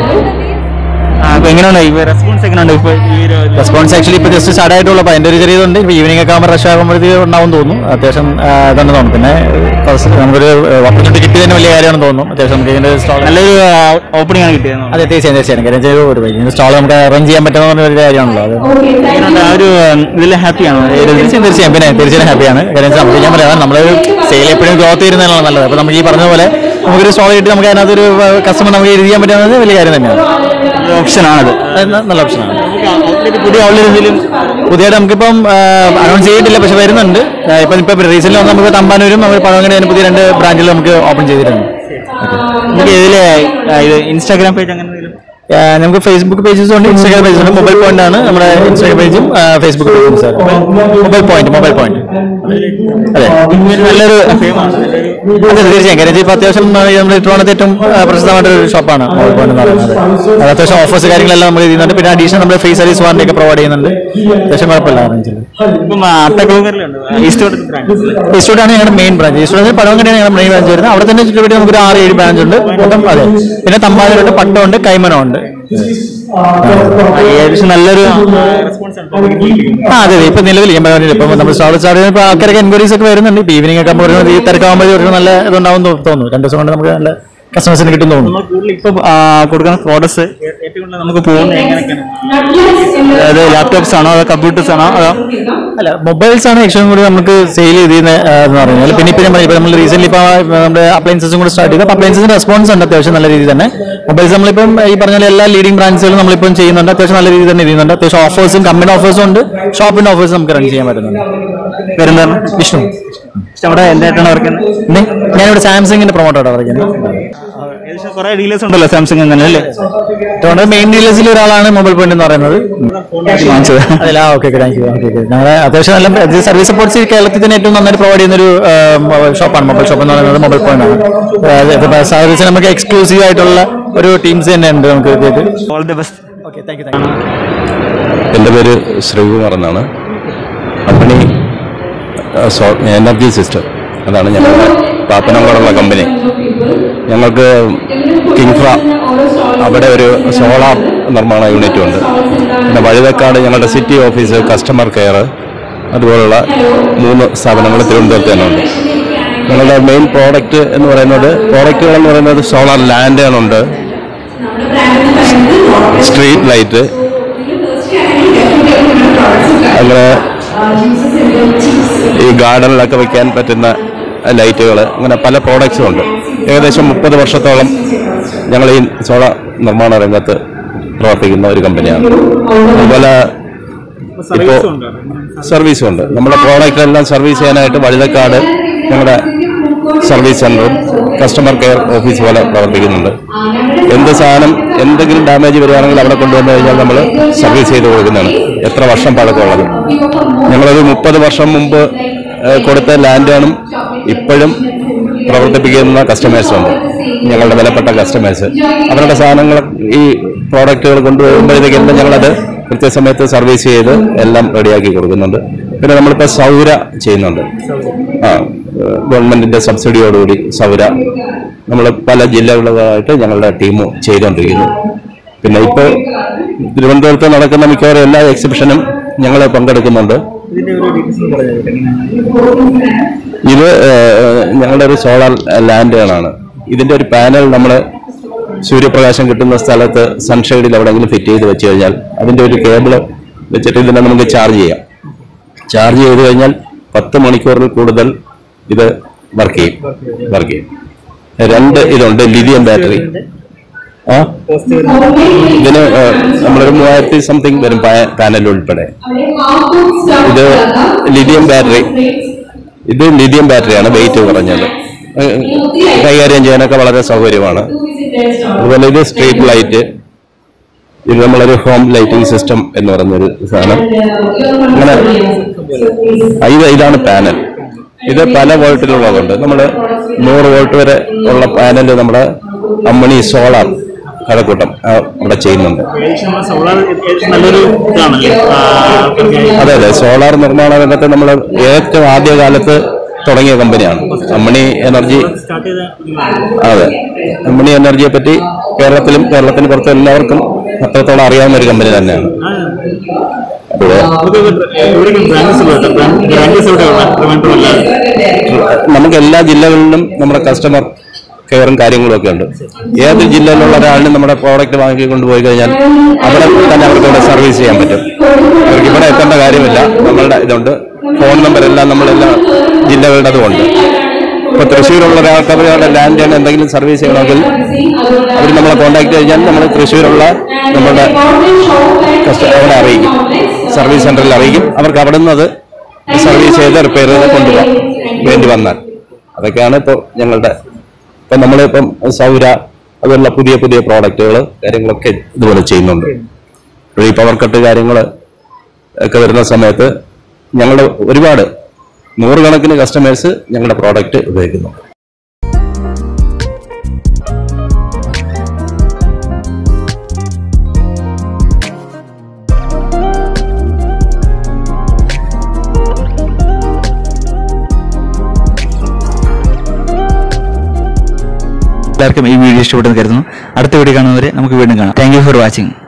C: അപ്പോൾ എങ്ങനെയാണ് ഈ റെസ്പോൺസ്? എങ്ങനെയുണ്ട് ഇപ്പോൾ ഈ റെസ്പോൺസ്? ആക്ച്വലി ഇപ്പോൾ ജസ്റ്റ് സ്റ്റാർട്ട് ആയിട്ടുള്ളൂ. അപ്പോൾ അതിൻ്റെ ഒരു ചെറിയതുണ്ട്. ഇപ്പോൾ ഈവനിംഗ് ഒക്കെ ആകുമ്പോൾ റഷ് ആകുമ്പോഴത്തേക്ക് ഉണ്ടാവും തോന്നുന്നു. അത്യാവശ്യം ഇതുണ്ട് തോന്നുന്നു. പിന്നെ നമുക്കൊരു ഓപ്പർച്യൂണിറ്റി കിട്ടിയത് തന്നെ വലിയ കാര്യമാണെന്ന് തോന്നുന്നു. അത്യാവശ്യം നമുക്ക് ഇതിൻ്റെ സ്റ്റോൾ നല്ലൊരു ഓപ്പണിംഗ് ആണ് കിട്ടിയത്. അതെ, തീർച്ചയായും കാര്യം ചെയ്തു. ഒരു സ്റ്റോൾ നമുക്ക് അറേഞ്ച് ചെയ്യാൻ പറ്റുന്ന ഒരു കാര്യമാണല്ലോ. അത് ആ ഒരു ഇതിൽ ഹാപ്പിയാണോ? തീർച്ചയായും പിന്നെ തീർച്ചയായും ഹാപ്പിയാണ്. കാര്യം നമുക്ക് ഞാൻ പറയാം, നമ്മളൊരു സെയിൽ എപ്പോഴും ഗ്രോത്ത് ചെയ്യുന്നതാണ് നല്ലത്. അപ്പോൾ നമുക്ക് ഈ പറഞ്ഞ പോലെ നമുക്കൊരു സ്റ്റോൾ കിട്ടി നമുക്ക് അതിനകത്തൊരു കസ്റ്റമർ നമുക്ക് എഴുതി ചെയ്യാൻ പറ്റുന്നത് വലിയ കാര്യം തന്നെയാണ്. ഓപ്ഷനാണത്, നല്ല ഓപ്ഷനാണ്. പുതിയ പുതിയതായിട്ട് നമുക്കിപ്പം അനൗൺസ് ചെയ്തിട്ടില്ല, പക്ഷെ വരുന്നുണ്ട്. ഇപ്പം റീസെന്റ് നമുക്ക് തമ്പാനൂരും നമുക്ക് പഴവങ്ങാടി പുതിയ 2 ബ്രാഞ്ചുകൾ നമുക്ക് ഓപ്പൺ ചെയ്തിട്ടുണ്ട്. നമുക്ക് ഇതിൽ ഇൻസ്റ്റാഗ്രാം പേജ് അങ്ങനെ നമുക്ക് ഫേസ്ബുക്ക് പേജസ് ഉണ്ട്, ഇൻസ്റ്റാഗ്രാം പേജസ് ഉണ്ട്. മൊബൈൽ പോയിന്റ് ആണ് നമ്മുടെ ഇൻസ്റ്റാഗ്രാം പേജും ഫേസ്ബുക്ക് പേജും. സാർ മൊബൈൽ പോയിന്റ് അതെ, നല്ലൊരു അതെ തീർച്ചയായും. കാര്യം ഇപ്പോൾ അത്യാവശ്യം നമ്മുടെ ട്രിവാൻഡ്രത്ത് ഏറ്റവും പ്രസിദ്ധമായിട്ടൊരു ഷോപ്പാണ് മൊബൈൽ പോയിന്റ് എന്ന് പറയുന്നത്. അത് അത്യാവശ്യം ഓഫേഴ്സ് കാര്യങ്ങളെല്ലാം നമ്മൾ ചെയ്യുന്നുണ്ട്. പിന്നെ അഡീഷണൽ നമ്മൾ ഫ്രീ സർവീസ് വാറണ്ടി ഒക്കെ പ്രൊവൈഡ് ചെയ്യുന്നുണ്ട്. അത്യാവശ്യം കുഴപ്പമില്ല. ഈസ്റ്റോട്ടാണ് ഞങ്ങളുടെ മെയിൻ ബ്രാഞ്ച്. ഈസ്റ്റോട്ട് പഴവങ്ങാടിയാണ് ഞങ്ങളുടെ മെയിൻ ബ്രാഞ്ച് വരുന്നത്. അവിടെ തന്നെ ചുറ്റുപറ്റി നമുക്കൊരു 6-7 ബ്രാഞ്ച് ഉണ്ട് മൊത്തം. അതെ, പിന്നെ തമ്പാനൂരുണ്ട്, പട്ടമുണ്ട്, കൈമനമുണ്ട്. നല്ലൊരു അതെ ഇപ്പൊ നിലവിൽ ഞാൻ പറഞ്ഞില്ല, ഇപ്പൊ നമ്മൾ സ്റ്റാർട്ട് ചെയ്യുമ്പോൾ ആൾക്കാരൊക്കെ എൻക്വയറീസ് ഒക്കെ വരുന്നുണ്ട്. ഇപ്പൊ ഈവനിംഗ് ഒക്കെ പറയുന്നത് ഈ തിരക്കാകുമ്പോൾ നല്ല ഇതുണ്ടാവും തോന്നുന്നു. 2 ദിവസം കൊണ്ട് നമുക്ക് നല്ല കസ്റ്റമേഴ്സിന് കിട്ടും തോന്നുന്നു. ഇപ്പൊ കൊടുക്കുന്ന പ്രോഡക്ട്സ് നമുക്ക് പോകുന്നത് എങ്ങനെയൊക്കെയാണ്? അതായത് ലാപ്ടോപ്സ് ആണോ അതോ കമ്പ്യൂട്ടേഴ്സ് ആണോ അതോ? അല്ല, മൊബൈൽസ് ആണ് ഏറ്റവും കൂടി നമുക്ക് സെയിൽ ചെയ്തിരുന്നത് എന്ന് പറഞ്ഞാൽ. പിന്നെ ഇപ്പം നമ്മൾ റീസെന്റ് ഇപ്പോൾ നമ്മുടെ അപ്ലയൻസസും കൂടെ സ്റ്റാർട്ട് ചെയ്തു. അപ്പോൾ അപ്ലയൻസിന്റെ റെസ്പോൺസ് ഉണ്ട് അത്യാവശ്യം നല്ല രീതിയിൽ തന്നെ. മൊബൈൽസ് നമ്മളിപ്പം ഈ പറഞ്ഞ എല്ലാ ലീഡിംഗ് ബ്രാൻഡ്സുകളും നമ്മളിപ്പം ചെയ്യുന്നുണ്ട്. അത്യാവശ്യം നല്ല രീതിയിൽ തന്നെ ചെയ്യുന്നുണ്ട്. അത്യാവശ്യം ഓഫേഴ്സും കമ്പനി ഓഫേഴ്സും ഉണ്ട്, ഷോപ്പിന്റെ ഓഫേഴ്സ് നമുക്ക് റൺ ചെയ്യാൻ പറ്റുന്നുണ്ട്. വരുന്നതാണ് വിഷ്ണു. അവിടെ എന്തായിട്ടാണ് വർക്ക് ചെയ്യുന്നത്? ഞാനിവിടെ സാംസങ്ങിന്റെ പ്രൊമോട്ടറാണ് വർക്ക് ചെയ്യുന്നത്. കുറെ ഡീലേഴ്സ് ഉണ്ടല്ലോ സാംസങ് അല്ലേ? മെയിൻ ഡീലേഴ്സിൽ ഒരാളാണ് മൊബൈൽ പോയിന്റ് എന്ന് പറയുന്നത്. അല്ല, ഓക്കെ താങ്ക് യു. ഞങ്ങളെ അത്യാവശ്യം നല്ല സർവീസ് സപ്പോർട്ട്സ് കേരളത്തിൽ തന്നെ ഏറ്റവും നന്നായിട്ട് പ്രൊവൈഡ് ചെയ്യുന്ന ഒരു ഷോപ്പാണ് മൊബൈൽ ഷോപ്പ് എന്ന് പറയുന്നത് മൊബൈൽ പോയിന്റ് ആണ്. സർവീസ് നമുക്ക് എക്സ്ക്ലൂസീവ് ആയിട്ടുള്ള ഒരു ടീംസ് തന്നെ ഉണ്ട്. നമുക്ക് all the best. Okay, thank you.
P: എൻ്റെ പേര് ശ്രീകുമാർ എന്നാണ്. കമ്പനി എനർജി സിസ്റ്റം, അതാണ് ഞങ്ങളുടെ പാപ്പനംകോടുള്ള കമ്പനി. ഞങ്ങൾക്ക് കിങ്ഫ്ര അവിടെ ഒരു സോളാർ നിർമ്മാണ യൂണിറ്റും ഉണ്ട്. പിന്നെ വഴുതക്കാട് ഞങ്ങളുടെ സിറ്റി ഓഫീസ്, കസ്റ്റമർ കെയർ, അതുപോലുള്ള 3 സ്ഥാപനങ്ങൾ തിരുവനന്തപുരത്ത് തന്നെ ഉണ്ട്. ഞങ്ങളുടെ മെയിൻ പ്രോഡക്റ്റ് എന്ന് പറയുന്നത് സോളാർ ലാൻഡുകളുണ്ട്, സ്ട്രീറ്റ് ലൈറ്റ്, അങ്ങനെ ഈ ഗാർഡനിലൊക്കെ വയ്ക്കാൻ പറ്റുന്ന ലൈറ്റുകൾ, അങ്ങനെ പല പ്രോഡക്ട്സും ഉണ്ട്. ഏകദേശം 30 വർഷത്തോളം ഞങ്ങൾ ഈ സോളാർ നിർമ്മാണ രംഗത്ത് പ്രവർത്തിക്കുന്ന ഒരു കമ്പനിയാണ്. അതുപോലെ ഇപ്പോൾ സർവീസും ഉണ്ട്. നമ്മുടെ പ്രോഡക്റ്റ് എല്ലാം സർവീസ് ചെയ്യാനായിട്ട് വഴുതക്കാട് ഞങ്ങളുടെ സർവീസ് സെൻ്ററും കസ്റ്റമർ കെയർ ഓഫീസ് പോലെ പ്രവർത്തിക്കുന്നുണ്ട്. എന്ത് സാധനം എന്തെങ്കിലും ഡാമേജ് വരികയാണെങ്കിൽ അവിടെ കൊണ്ടുവന്നു കഴിഞ്ഞാൽ നമ്മൾ സർവീസ് ചെയ്ത് കൊടുക്കുന്നതാണ്. എത്ര വർഷം പഴക്കമുള്ളത്. ഞങ്ങളൊരു 30 വർഷം മുമ്പ് കൊടുത്ത ലാൻഡാണ് ഇപ്പോഴും പ്രവർത്തിപ്പിക്കുന്ന കസ്റ്റമേഴ്സുണ്ട്. ഞങ്ങളുടെ വിലപ്പെട്ട കസ്റ്റമേഴ്സ് അവരുടെ സാധനങ്ങൾ ഈ പ്രോഡക്റ്റുകൾ കൊണ്ടുവരുമ്പോഴത്തേക്കെല്ലാം ഞങ്ങളത് കൃത്യസമയത്ത് സർവീസ് ചെയ്ത് എല്ലാം റെഡിയാക്കി കൊടുക്കുന്നുണ്ട്. പിന്നെ നമ്മളിപ്പോൾ സൗര ചെയ്യുന്നുണ്ട്. ഗവൺമെൻറ്റിൻ്റെ സബ്സിഡിയോടുകൂടി സൗര നമ്മൾ പല ജില്ലകളിലായിട്ട് ഞങ്ങളുടെ ടീം ചെയ്തുകൊണ്ടിരിക്കുന്നു. പിന്നെ ഇപ്പോൾ തിരുവനന്തപുരത്ത് നടക്കുന്ന മിക്കവാറും എല്ലാ എക്സിബിഷനും ഞങ്ങൾ പങ്കെടുക്കുന്നുണ്ട്. ഇത് ഞങ്ങളുടെ ഒരു സോളാർ ലാൻഡുകളാണ്. ഇതിൻ്റെ ഒരു പാനൽ നമ്മൾ സൂര്യപ്രകാശം കിട്ടുന്ന സ്ഥലത്ത് സൺഷെയ്ഡിൽ എവിടെയെങ്കിലും ഫിറ്റ് ചെയ്ത് വെച്ച് കഴിഞ്ഞാൽ അതിൻ്റെ ഒരു കേബിള് വെച്ചിട്ട് ഇതിനെ നമുക്ക് ചാർജ് ചെയ്യാം. ചാർജ് ചെയ്ത് കഴിഞ്ഞാൽ 10 മണിക്കൂറിൽ കൂടുതൽ ഇത് വർക്ക് ചെയ്യും. 2 ഇതുണ്ട് ലിഥിയം ബാറ്ററി. ഇതിന് നമ്മളൊരു 3000 സംതിങ് വരും പാനൽ ഉൾപ്പെടെ. ഇത് ലിഥിയം ബാറ്ററിയാണ്, വെയിറ്റ് കുറഞ്ഞത്, കൈകാര്യം ചെയ്യാനൊക്കെ വളരെ സൗകര്യമാണ്. അതുപോലെ ഇത് സ്ട്രീറ്റ് ലൈറ്റ്, ഇത് നമ്മളൊരു ഹോം ലൈറ്റിംഗ് സിസ്റ്റം എന്ന് പറയുന്നൊരു സാധനം. അങ്ങനെ ഇതാണ് പാനൽ. ഇത് പല വോൾട്ടിലുള്ളതുണ്ട്. നമ്മൾ 100 വോൾട്ട് വരെ ഉള്ള പാനൽ നമ്മുടെ അമ്മണി സോളാർ കഴക്കൂട്ടം ഇവിടെ ചെയ്യുന്നുണ്ട്. അതെ, സോളാർ നിർമ്മാണ രംഗത്ത് നമ്മൾ ഏറ്റവും ആദ്യകാലത്ത് തുടങ്ങിയ കമ്പനിയാണ് അമ്മണി എനർജി. അതെ, അമ്മണി എനർജിയെ പറ്റി കേരളത്തിന് പുറത്ത് എല്ലാവർക്കും അത്രത്തോളം അറിയാവുന്ന ഒരു കമ്പനി തന്നെയാണ്. നമുക്ക് എല്ലാ ജില്ലകളിലും നമ്മുടെ കസ്റ്റമർ കെയറും കാര്യങ്ങളും ഒക്കെ ഉണ്ട്. ഏത് ജില്ലയിലുള്ള ഒരാളിനും നമ്മുടെ പ്രോഡക്റ്റ് വാങ്ങി കൊണ്ടുപോയി കഴിഞ്ഞാൽ അവിടെ തന്നെ അവർക്ക് ഇവിടെ സർവീസ് ചെയ്യാൻ പറ്റും. അവർക്ക് ഇവിടെ എത്തേണ്ട കാര്യമില്ല. നമ്മളുടെ ഇതുണ്ട്, ഫോൺ നമ്പർ എല്ലാം നമ്മളെല്ലാ ജില്ലകളുടെ അതുകൊണ്ട്. ഇപ്പോൾ തൃശ്ശൂരുള്ള ഒരാൾക്ക് അവരുടെ ലാൻഡ് എന്തെങ്കിലും സർവീസ് ചെയ്യണമെങ്കിൽ അവർ നമ്മളെ കോൺടാക്ട് കഴിഞ്ഞാൽ നമ്മൾ തൃശ്ശൂരുള്ള നമ്മളുടെ അവിടെ അറിയിക്കും, സർവീസ് സെന്ററിൽ അറിയിക്കും. അവർക്ക് അവിടെ നിന്ന് അത് സർവീസ് ചെയ്ത് റിപ്പയർ ചെയ്ത് കൊണ്ടുപോകാൻ വേണ്ടി വന്നാൽ. അതൊക്കെയാണ് ഇപ്പോൾ ഞങ്ങളുടെ ഇപ്പം നമ്മളിപ്പം സൗര അതുള്ള പുതിയ പ്രോഡക്റ്റുകൾ കാര്യങ്ങളൊക്കെ ഇതുപോലെ ചെയ്യുന്നുണ്ട്. ഈ പവർ കട്ട് കാര്യങ്ങൾ ഒക്കെ വരുന്ന സമയത്ത് ഞങ്ങളുടെ ഒരുപാട് 100 കണക്കിന് കസ്റ്റമേഴ്സ് ഞങ്ങളുടെ പ്രോഡക്റ്റ് ഉപയോഗിക്കുന്നു.
A: എല്ലാവർക്കും ഈ വീഡിയോ ഇഷ്ടപ്പെട്ടെന്ന് കരുതുന്നു. അടുത്ത വീഡിയോ കാണുന്നവരെ നമുക്ക് വീണ്ടും കാണാം. Thank you for watching.